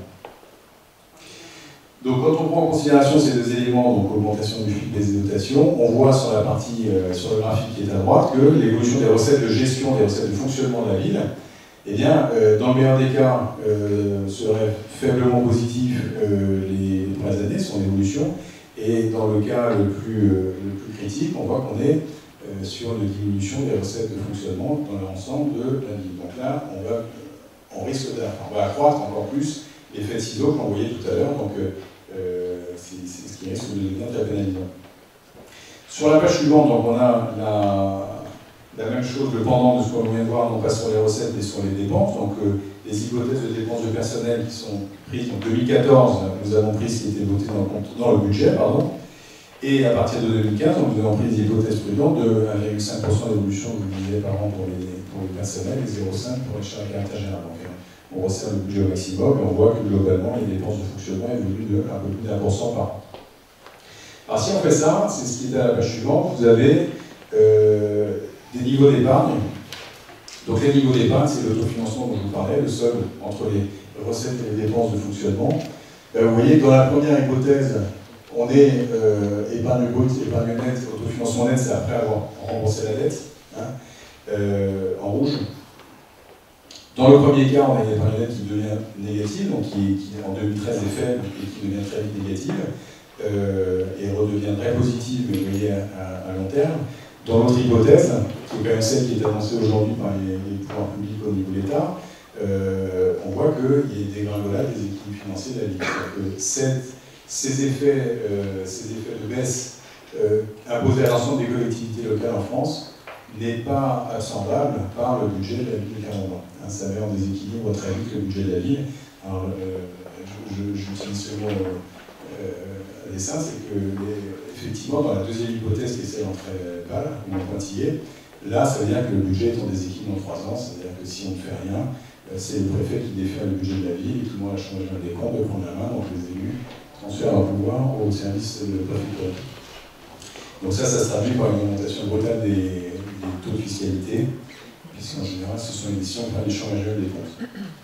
A: Donc quand on prend en considération ces deux éléments, donc augmentation du flux des dotations, on voit sur la partie, euh, sur le graphique qui est à droite, que l'évolution des recettes de gestion, des recettes de fonctionnement de la ville, eh bien, euh, dans le meilleur des cas, euh, serait faiblement positif euh, les, les premières années, son évolution, et dans le cas le plus, euh, le plus critique, on voit qu'on est euh, sur une diminution des recettes de fonctionnement dans l'ensemble de la ville. Donc là, on, va, on risque d'accroître encore plus l'effet de ciseau qu'on voyait tout à l'heure. Donc, Euh, c'est ce qui risque de devenir très pénalisant. Sur la page suivante, donc, on a la, la même chose, le pendant de ce qu'on vient de voir, non pas sur les recettes mais sur les dépenses. Donc euh, les hypothèses de dépenses de personnel qui sont prises. En deux mille quatorze, nous avons pris ce qui était voté dans le, compte, dans le budget, pardon. Et à partir de deux mille quinze, donc, nous avons pris des hypothèses prudentes de un virgule cinq pour cent d'évolution que vous disiez par an pour les, pour les personnels et zéro virgule cinq pour les charges à caractère général. Donc, on resserre le budget au maximum et on voit que globalement les dépenses de fonctionnement évoluent de un peu plus d'un pour cent par an. Alors si on fait ça, c'est ce qui est à la page suivante, vous avez euh, des niveaux d'épargne. Donc les niveaux d'épargne, c'est l'autofinancement dont je vous parlais, le solde entre les recettes et les dépenses de fonctionnement. Euh, vous voyez, dans la première hypothèse, on est euh, épargne brute, épargne nette, autofinancement net, c'est après avoir remboursé la dette, hein, euh, en rouge. Dans le premier cas, on a une épargne nette qui devient négative, donc qui, qui en deux mille treize est faible et qui devient très vite négative, euh, et redeviendrait positive, mais vous voyez, à, à long terme. Dans l'autre hypothèse, qui est quand même celle qui est annoncée aujourd'hui par les, les pouvoirs publics au niveau de l'État, euh, on voit qu'il y a des dégringolades des équilibres financiers de la vie. Donc, cette, ces, effets, euh, ces effets de baisse euh, imposés à l'ensemble des collectivités locales en France n'est pas absorbable par le budget de la ville de Clermont-Ferrand. Hein, ça met en déséquilibre très vite le budget de la ville. Alors, euh, j'utilise ce mot euh, à dessein, c'est que les, effectivement, dans la deuxième hypothèse qui est celle en très pâle, ou en pointillé, là, ça veut dire que le budget est en déséquilibre dans trois ans, c'est-à-dire que si on ne fait rien, c'est le préfet qui défait le budget de la ville, et tout le monde a changé des comptes, de prendre la main, donc les élus transfèrent leur pouvoir au service de préfecture. Donc ça, ça se traduit par une augmentation brutale des, des taux de fiscalité, puisqu'en général, ce sont les décisions par les champs régionaux des comptes.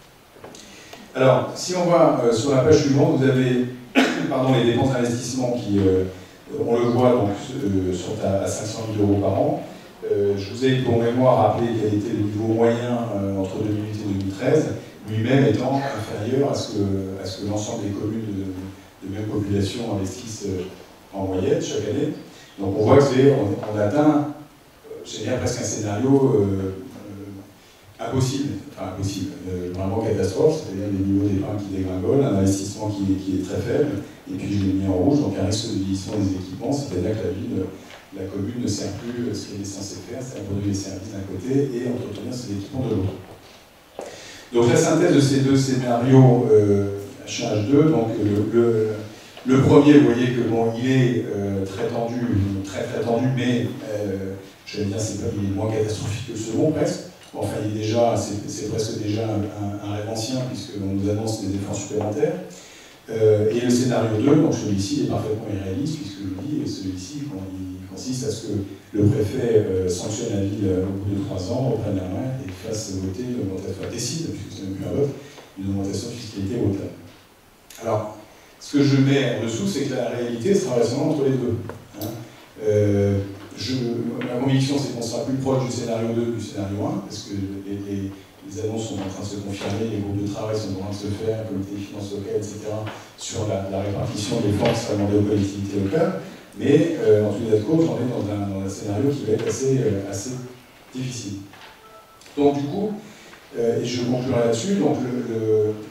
A: Alors, si on voit euh, sur la page suivante, vous avez pardon, les dépenses d'investissement qui, euh, on le voit, donc, euh, sont à, à cinq cent mille euros par an. Euh, je vous ai pour mémoire rappelé quel était le niveau moyen euh, entre deux mille huit et deux mille treize, lui-même étant inférieur à ce que, à ce que l'ensemble des communes de, de même population investissent euh, en moyenne chaque année. Donc on voit que c'est, on, on atteint, je dirais presque un scénario euh, euh, impossible, enfin impossible, euh, vraiment catastrophe, c'est-à-dire des niveaux d'épargne qui dégringolent, un investissement qui, qui est très faible, et puis je l'ai mis en rouge, donc un risque de vieillissement des équipements, c'est-à-dire que la ville, la commune ne sert plus ce qu'elle est censée faire, c'est produire les services d'un côté et entretenir ses équipements de l'autre. Donc la synthèse de ces deux scénarios euh, H un H deux, donc le, le Le premier, vous voyez que bon, il est euh, très tendu, très très tendu, mais euh, je vais dire, c'est pas il est moins catastrophique que le second presque. Bon, enfin, il est déjà, c'est presque déjà un, un rêve ancien puisqu'on nous annonce des efforts supplémentaires. Euh, et le scénario deux, donc celui-ci est parfaitement irréaliste puisque je vous dis, celui-ci il consiste à ce que le préfet euh, sanctionne la ville euh, au bout de trois ans, reprenne la main et fasse voter une augmentation, décide, puisque ce n'est plus un vote, une augmentation de fiscalité brutale. Alors, ce que je mets en dessous, c'est que la réalité sera récemment entre les deux. Hein. Euh, je, ma conviction, c'est qu'on sera plus proche du scénario deux que du scénario un, parce que les, les, les annonces sont en train de se confirmer, les groupes de travail sont en train de se faire, le comité des finances locales, et cetera, sur la, la répartition des fonds qui sera demandée aux collectivités locales. Mais euh, en tout cas de cause, on est dans un, dans un scénario qui va être assez, euh, assez difficile. Donc du coup, euh, et je conclurai là-dessus, donc le, le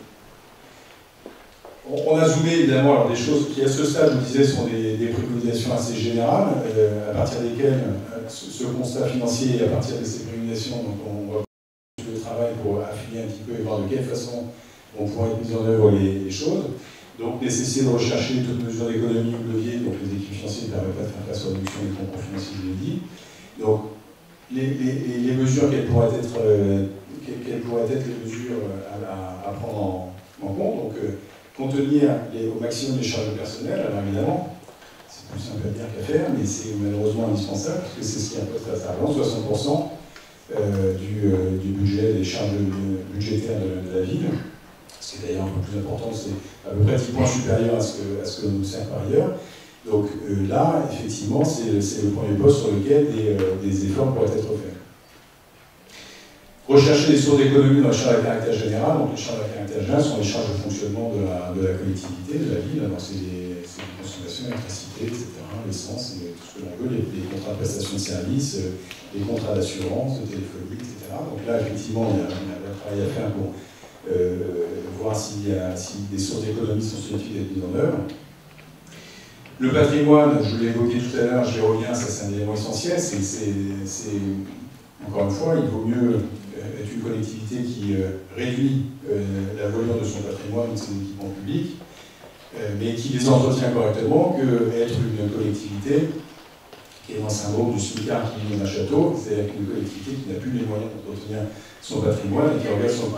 A: on a zoomé évidemment alors, des choses qui à ce stade, je vous disais, sont des, des préconisations assez générales, euh, à partir desquelles euh, ce, ce constat financier et à partir de ces préconisations, donc on va faire le travail pour affiner un petit peu et voir de quelle façon on pourra être mis en œuvre les, les choses. Donc nécessité de rechercher toute mesure d'économie ou de levier, donc les équipes financières ne permettent pas de faire face aux réductions des concours financiers, je l'ai dit. Donc les, les, les mesures, quelles pourraient être, euh, quelles, quelles pourraient être les mesures à, à, à prendre en, en compte. Donc, euh, contenir les, au maximum les charges personnelles, alors évidemment, c'est plus simple à dire qu'à faire, mais c'est malheureusement indispensable, parce que c'est ce qui impose à ça. soixante pour cent euh, du, euh, du budget, des charges budgétaires de, de la ville, ce qui est d'ailleurs un peu plus important, c'est à peu près dix points supérieur à ce que, à ce que l'on nous sert par ailleurs. Donc euh, là, effectivement, c'est le premier poste sur lequel des, euh, des efforts pourraient être faits. Rechercher des sources d'économie dans les charges à caractère général. Donc les charges à caractère général sont les charges de fonctionnement de la, de la collectivité, de la ville. Donc c'est les, les consommations, l'électricité, et cetera, l'essence, tout ce que l'on veut, les, les contrats de prestation de services, les contrats d'assurance, de téléphonie, et cetera. Donc là, effectivement, il y a, il y a un travail à faire pour euh, voir si, si des sources d'économie sont susceptibles d'être mises en œuvre. Le patrimoine, je l'ai évoqué tout à l'heure, j'y reviens, ça c'est un élément essentiel. C'est, encore une fois, il vaut mieux être une collectivité qui euh, réduit euh, la voilure de son patrimoine, de ses équipements publics, euh, mais qui les entretient correctement, qu'être une collectivité qui est dans le syndrome du smicard qui vit dans un château, c'est-à-dire une collectivité qui n'a plus les moyens d'entretenir son patrimoine et qui regarde son...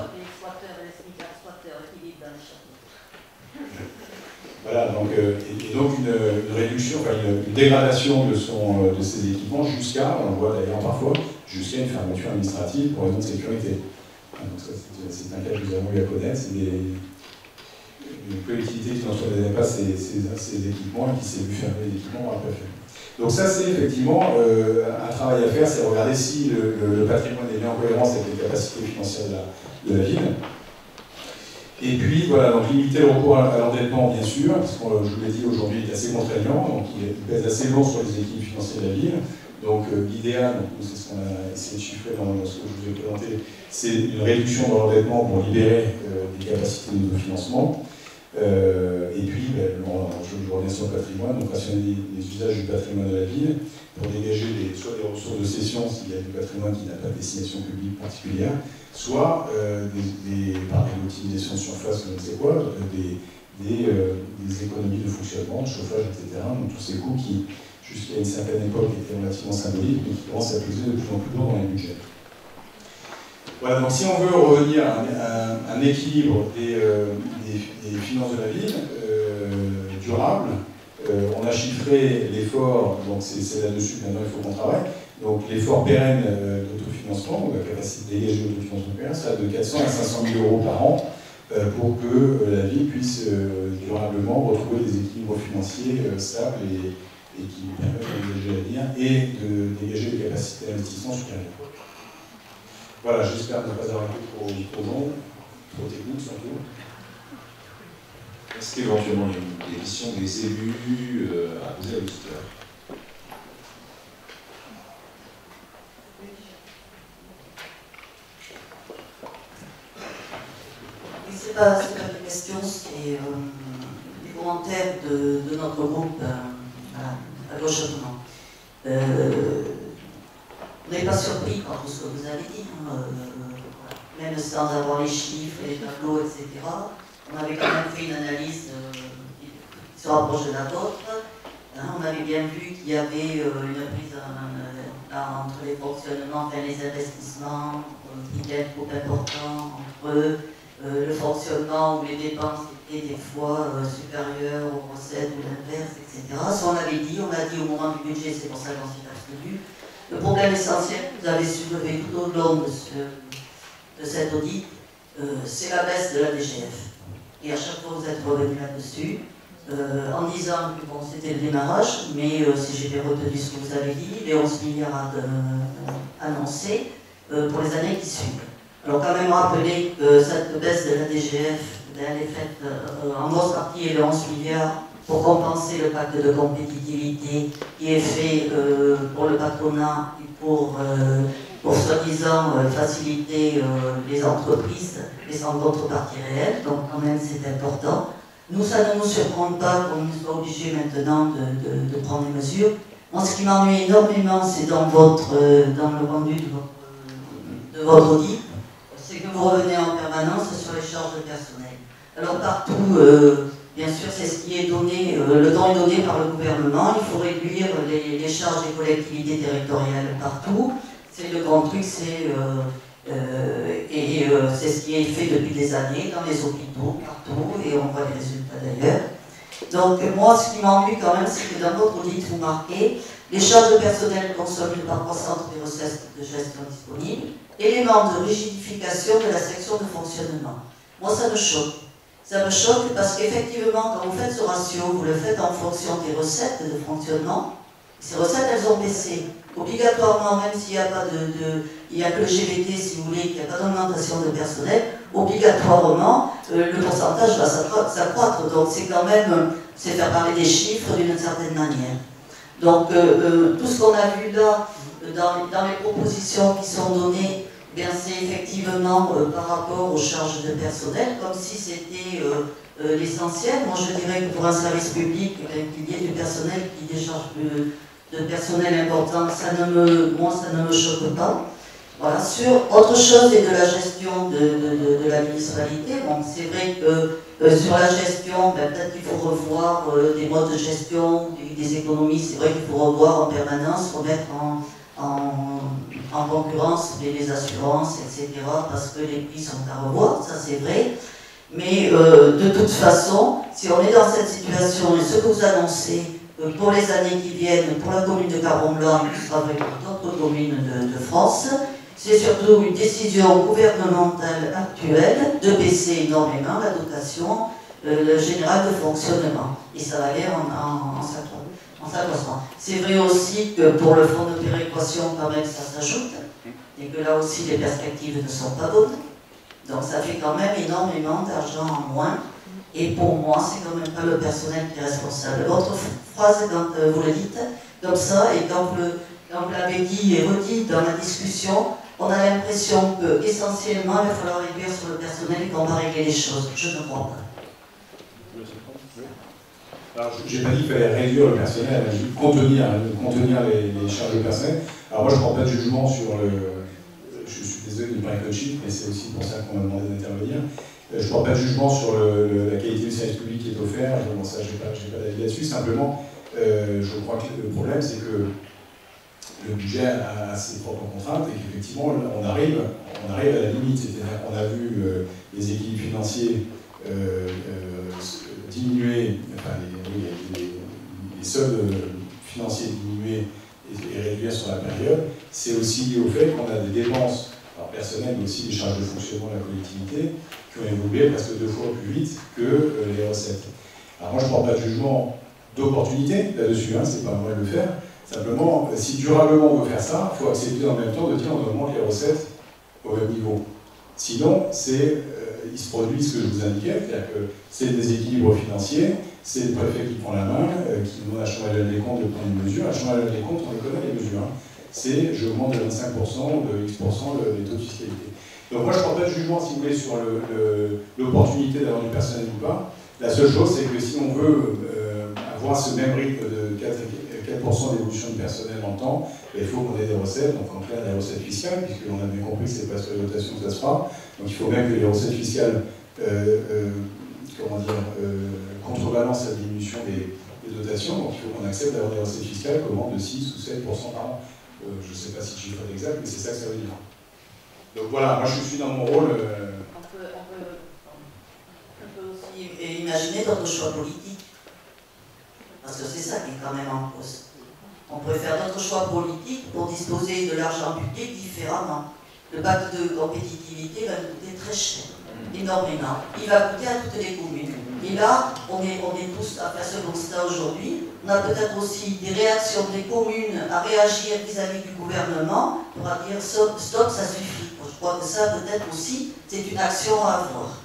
A: Voilà, donc, euh, et, et donc une, une réduction, enfin une, une dégradation de, son, euh, de ses équipements jusqu'à, on le voit d'ailleurs parfois, jusqu'à une fermeture administrative pour raison de sécurité. Donc ça, c'est un cas que nous avons eu à connaître, c'est une collectivité qui n'entretenait pas ses, ses, ses équipements et qui s'est vu fermer les équipements par le préfet. Donc ça, c'est effectivement euh, un travail à faire, c'est regarder si le, le, le patrimoine est bien en cohérence avec les capacités financières de la, de la ville. Et puis, voilà, donc limiter le recours à l'endettement, bien sûr, parce que je vous l'ai dit, aujourd'hui, il est assez contraignant, donc il pèse assez lourd sur les équipes financières de la ville. Donc euh, l'idéal, c'est ce qu'on a essayé de chiffrer dans ce que je vous ai présenté, c'est une réduction de l'endettement pour libérer euh, des capacités de financement. Euh, et puis, ben, bon, je, je reviens sur le patrimoine, donc rationaliser les usages du patrimoine de la ville pour dégager les, soit des ressources de cession s'il y a du patrimoine qui n'a pas de destination publique particulière, soit euh, des, des, par l'utilisation de surface, je ne sais quoi, des, des, euh, des économies de fonctionnement, de chauffage, et cetera. Donc tous ces coûts qui, jusqu'à une certaine époque, étaient relativement symboliques, mais qui commencent à peser de plus en plus lourd dans les budgets. Voilà, donc si on veut revenir à un, à un équilibre des, euh, des, des finances de la ville, euh, durable, euh, on a chiffré l'effort, donc c'est là-dessus que maintenant il faut qu'on travaille, donc l'effort pérenne euh, d'autofinancement, donc la capacité de dégager l'autofinancement pérenne, ça va de quatre cents à cinq cent mille euros par an euh, pour que euh, la ville puisse euh, durablement retrouver des équilibres financiers euh, stables et, et qui lui permettent d'engager l'avenir et de dégager des capacités d'investissement supérieures. Voilà, j'espère ne pas avoir été trop, trop long, trop technique surtout.
E: Est-ce qu'éventuellement il y a des questions des élus euh, à poser à l'auditeur?
F: C'est pas, pas une question, c'est euh, les volontaires de, de notre groupe euh, voilà, à Gauche-Autrement. Euh, on n'est pas surpris par tout ce que vous avez dit, hein, euh, même sans avoir les chiffres, les tableaux, et cetera. On avait quand même fait une analyse euh, qui se rapproche de la vôtre. Hein, on avait bien vu qu'il y avait euh, une prise en, en, entre les fonctionnements, enfin les investissements, euh, qui étaient trop importants entre eux. Euh, le fonctionnement où les dépenses étaient des fois euh, supérieures aux recettes ou l'inverse, et cetera. Ça, on l'avait dit, on l'a dit au moment du budget, c'est pour ça qu'on s'est abstenu. Le problème essentiel que vous avez soulevé tout au long de, ce, de cet audit, euh, c'est la baisse de la D G F. Et à chaque fois, vous êtes revenu là-dessus, euh, en disant que bon, c'était le démarrage, mais euh, si j'ai bien retenu ce que vous avez dit, les onze milliards euh, annoncés euh, pour les années qui suivent. Alors quand même rappeler que cette baisse de la D G F, elle est faite euh, en grosse partie et de onze milliards pour compenser le pacte de compétitivité qui est fait euh, pour le patronat et pour, euh, pour soi-disant euh, faciliter euh, les entreprises et sans contrepartie réelle. Donc quand même c'est important. Nous, ça ne nous surprend pas qu'on soit obligé maintenant de, de, de prendre des mesures. Moi, ce qui m'ennuie énormément, c'est dans, votre, euh, dans le rendu de votre, de votre audit, c'est que vous revenez en permanence sur les charges de personnel. Alors partout, euh, bien sûr, c'est ce qui est donné, euh, le temps est donné par le gouvernement, il faut réduire les, les charges des collectivités territoriales partout. C'est le grand truc, c'est euh, euh, et euh, c'est ce qui est fait depuis des années dans les hôpitaux, partout, et on voit les résultats d'ailleurs. Donc moi, ce qui m'ennuie quand même, c'est que dans votre audit, vous marquez les charges de personnel consomment par pourcent des recettes de gestion disponibles, élément de rigidification de la section de fonctionnement. Moi, ça me choque. Ça me choque parce qu'effectivement, quand vous faites ce ratio, vous le faites en fonction des recettes de fonctionnement. Ces recettes, elles ont baissé. Obligatoirement, même s'il n'y a pas de, de... il n'y a que le G B T, si vous voulez, qu'il n'y a pas d'augmentation de personnel, obligatoirement, euh, le pourcentage va s'accroître. Donc c'est quand même, c'est faire parler des chiffres d'une certaine manière. Donc euh, euh, tout ce qu'on a vu là, dans, dans les propositions qui sont données, c'est effectivement euh, par rapport aux charges de personnel, comme si c'était euh, euh, l'essentiel. Moi je dirais que pour un service public, qu'il y ait du personnel qui décharge de, de personnel important, ça ne me, moi ça ne me choque pas. Voilà. Sur autre chose et de la gestion de, de, de, de la municipalité, bon, c'est vrai que euh, sur la gestion, ben, peut-être qu'il faut revoir euh, des modes de gestion, des, des économies, c'est vrai qu'il faut revoir en permanence, remettre en, en, en concurrence les, les assurances, et cetera, parce que les prix sont à revoir, ça c'est vrai. Mais euh, de toute façon, si on est dans cette situation, et ce que vous annoncez euh, pour les années qui viennent, pour la commune de Carbon-Blanc, qui sera avec d'autres communes de, de France, c'est surtout une décision gouvernementale actuelle de baisser énormément la dotation euh, générale de fonctionnement. Et ça va aller en, en, en en s'accroissant. C'est vrai aussi que pour le fonds de péréquation, quand même, ça s'ajoute, et que là aussi, les perspectives ne sont pas bonnes. Donc ça fait quand même énormément d'argent en moins. Et pour moi, c'est quand même pas le personnel qui est responsable. Votre phrase, quand vous le dites, comme ça, et quand vous, le, quand vous l'avez dit et redit dans la discussion, on a l'impression qu'essentiellement, il va falloir réduire sur le personnel et qu'on va régler les choses. Je ne crois pas.
A: Alors, je n'ai pas dit qu'il fallait réduire le personnel, mais contenir, contenir les, les charges de personnel. Alors moi, je ne prends pas de jugement sur le... Je suis désolé de ne pas être chiffre, mais c'est aussi pour ça qu'on m'a demandé d'intervenir. Je ne prends pas de jugement sur le, le, la qualité du service public qui est offert. Bon, ça, je n'ai pas, pas d'avis là-dessus. Simplement, euh, je crois que le problème, c'est que le budget a ses propres contraintes et qu'effectivement, on arrive, on arrive à la limite. C'est-à-dire qu'on a vu euh, les équilibres financiers euh, euh, diminuer, enfin, les, les, les, les soldes financiers diminuer et, et réduire sur la période. C'est aussi lié au fait qu'on a des dépenses, alors personnelles, mais aussi des charges de fonctionnement de la collectivité, qui ont évolué presque deux fois plus vite que euh, les recettes. Alors moi, je ne prends pas de jugement d'opportunité là-dessus, hein, c'est pas à moi de le faire. Simplement, si durablement on veut faire ça, il faut accepter en même temps de dire on augmente les recettes au même niveau. Sinon, c'est, euh, il se produit ce que je vous indiquais, c'est-à-dire que c'est le déséquilibre financier, c'est le préfet qui prend la main, euh, qui demande à la Chambre des comptes de prendre une mesure. À la Chambre des comptes, on les connaît les mesures. Hein. C'est je augmente de vingt-cinq pour cent, de X pour cent le, les taux de fiscalité. Donc moi, je ne prends pas de jugement, si vous voulez, sur l'opportunité d'avoir du personnel ou pas. La seule chose, c'est que si on veut euh, avoir ce même rythme de quatre pour cent d'évolution du personnel en temps, il faut qu'on ait des recettes, donc en clair des recettes fiscales, puisqu'on a bien compris que ce n'est pas sur les dotations que ça se fera. Donc il faut même que les recettes fiscales euh, euh, comment dire, euh, contrebalancent la diminution des, des dotations. Donc il faut qu'on accepte d'avoir des recettes fiscales qui augmentent de six ou sept pour cent par an. Euh, je ne sais pas si le chiffre est exact, mais c'est ça que ça veut dire. Donc voilà, moi je suis dans mon rôle. Euh...
F: On, peut, on, peut, on peut aussi imaginer d'autres choix politiques. Parce que c'est ça qui est quand même en cause. On pourrait faire d'autres choix politiques pour disposer de l'argent public différemment. Le pacte de compétitivité va nous coûter très cher, énormément. Il va coûter à toutes les communes. Et là, on est, on est tous à faire ce constat aujourd'hui. On a peut-être aussi des réactions des communes à réagir vis-à-vis du gouvernement pour dire stop, stop, ça suffit. Je crois que ça, peut-être aussi, c'est une action à avoir.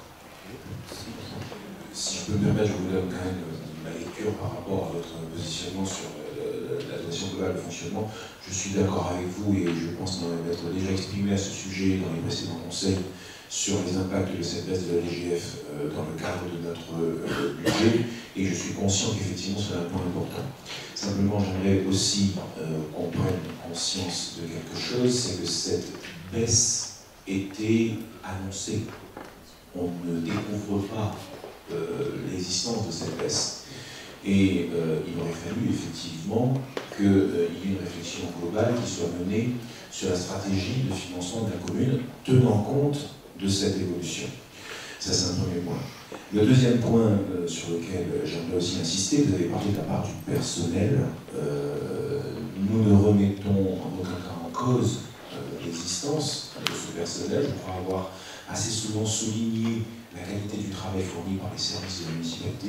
E: Si je peux me permettre, je vous donne quand même ma lecture par rapport à votre positionnement sur la dotation globale de fonctionnement. Je suis d'accord avec vous et je pense m'être déjà exprimé à ce sujet dans les précédents conseils sur les impacts de cette baisse de la D G F euh, dans le cadre de notre euh, budget, et je suis conscient qu'effectivement c'est un point important. Simplement, j'aimerais aussi euh, qu'on prenne conscience de quelque chose, c'est que cette baisse était annoncée. On ne découvre pas euh, l'existence de cette baisse. Et euh, il aurait fallu effectivement qu'il euh, y ait une réflexion globale qui soit menée sur la stratégie de financement de la commune, tenant compte de cette évolution. Ça, c'est un premier point. Le deuxième point euh, sur lequel j'aimerais aussi insister, vous avez parlé de la part du personnel. Euh, nous ne remettons en aucun cas en cause euh, l'existence de ce personnel. Je crois avoir assez souvent souligné la qualité du travail fourni par les services de la municipalité.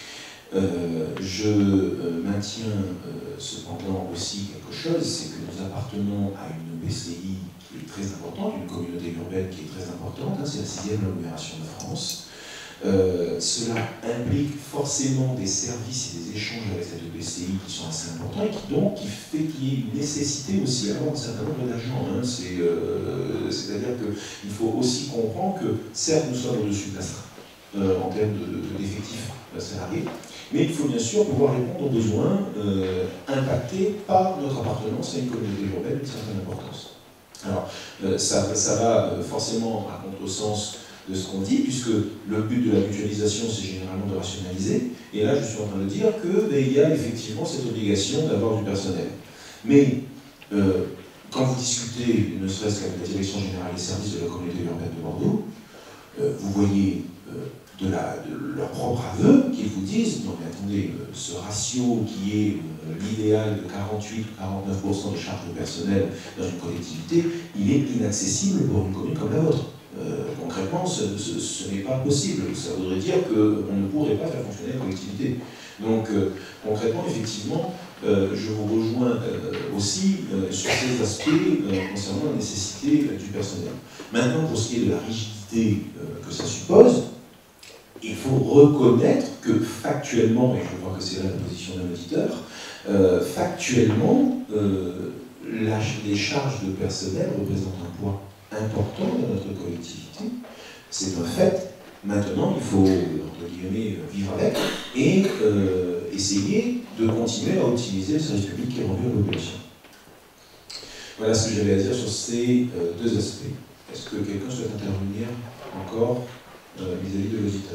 E: Euh, je euh, maintiens euh, cependant aussi quelque chose, c'est que nous appartenons à une B C I qui est très importante, une communauté urbaine qui est très importante, hein, c'est la sixième agglomération de France. Euh, cela implique forcément des services et des échanges avec cette B C I qui sont assez importants et qui donc qui fait qu'il y ait une nécessité aussi d'avoir un certain nombre d'agents. Hein, C'est-à-dire euh, qu'il faut aussi comprendre que certes nous sommes au-dessus de la strate euh, en termes d'effectifs de, de, salariés, mais il faut bien sûr pouvoir répondre aux besoins euh, impactés par notre appartenance à une communauté urbaine d'une certaine importance. Alors, euh, ça, ça va forcément à contresens de ce qu'on dit, puisque le but de la mutualisation, c'est généralement de rationaliser, et là je suis en train de dire qu'il ben, y a effectivement cette obligation d'avoir du personnel. Mais, euh, quand vous discutez, ne serait-ce qu'avec la Direction Générale des Services de la Communauté Urbaine de Bordeaux, euh, vous voyez euh, de, la, de leur propre aveu qu'ils vous disent, non mais attendez, euh, ce ratio qui est euh, l'idéal de quarante-huit à quarante-neuf pour cent de charges de personnel dans une collectivité, il est inaccessible pour une commune comme la vôtre. Euh, concrètement, ce, ce, ce n'est pas possible. Ça voudrait dire qu'on ne pourrait pas faire fonctionner la collectivité. Donc, euh, concrètement, effectivement, euh, je vous rejoins euh, aussi euh, sur ces aspects euh, concernant la nécessité euh, du personnel. Maintenant, pour ce qui est de la rigidité euh, que ça suppose, il faut reconnaître que factuellement, et je crois que c'est là la position d'un auditeur, euh, factuellement, euh, la, les charges de personnel représentent un poids important dans notre collectivité. C'est un fait. Maintenant, il faut, entre guillemets, vivre avec et euh, essayer de continuer à optimiser le service public qui est rendu à la population. Voilà ce que j'avais à dire sur ces euh, deux aspects. Est-ce que quelqu'un souhaite intervenir encore vis-à-vis euh, -vis de l'auditeur ?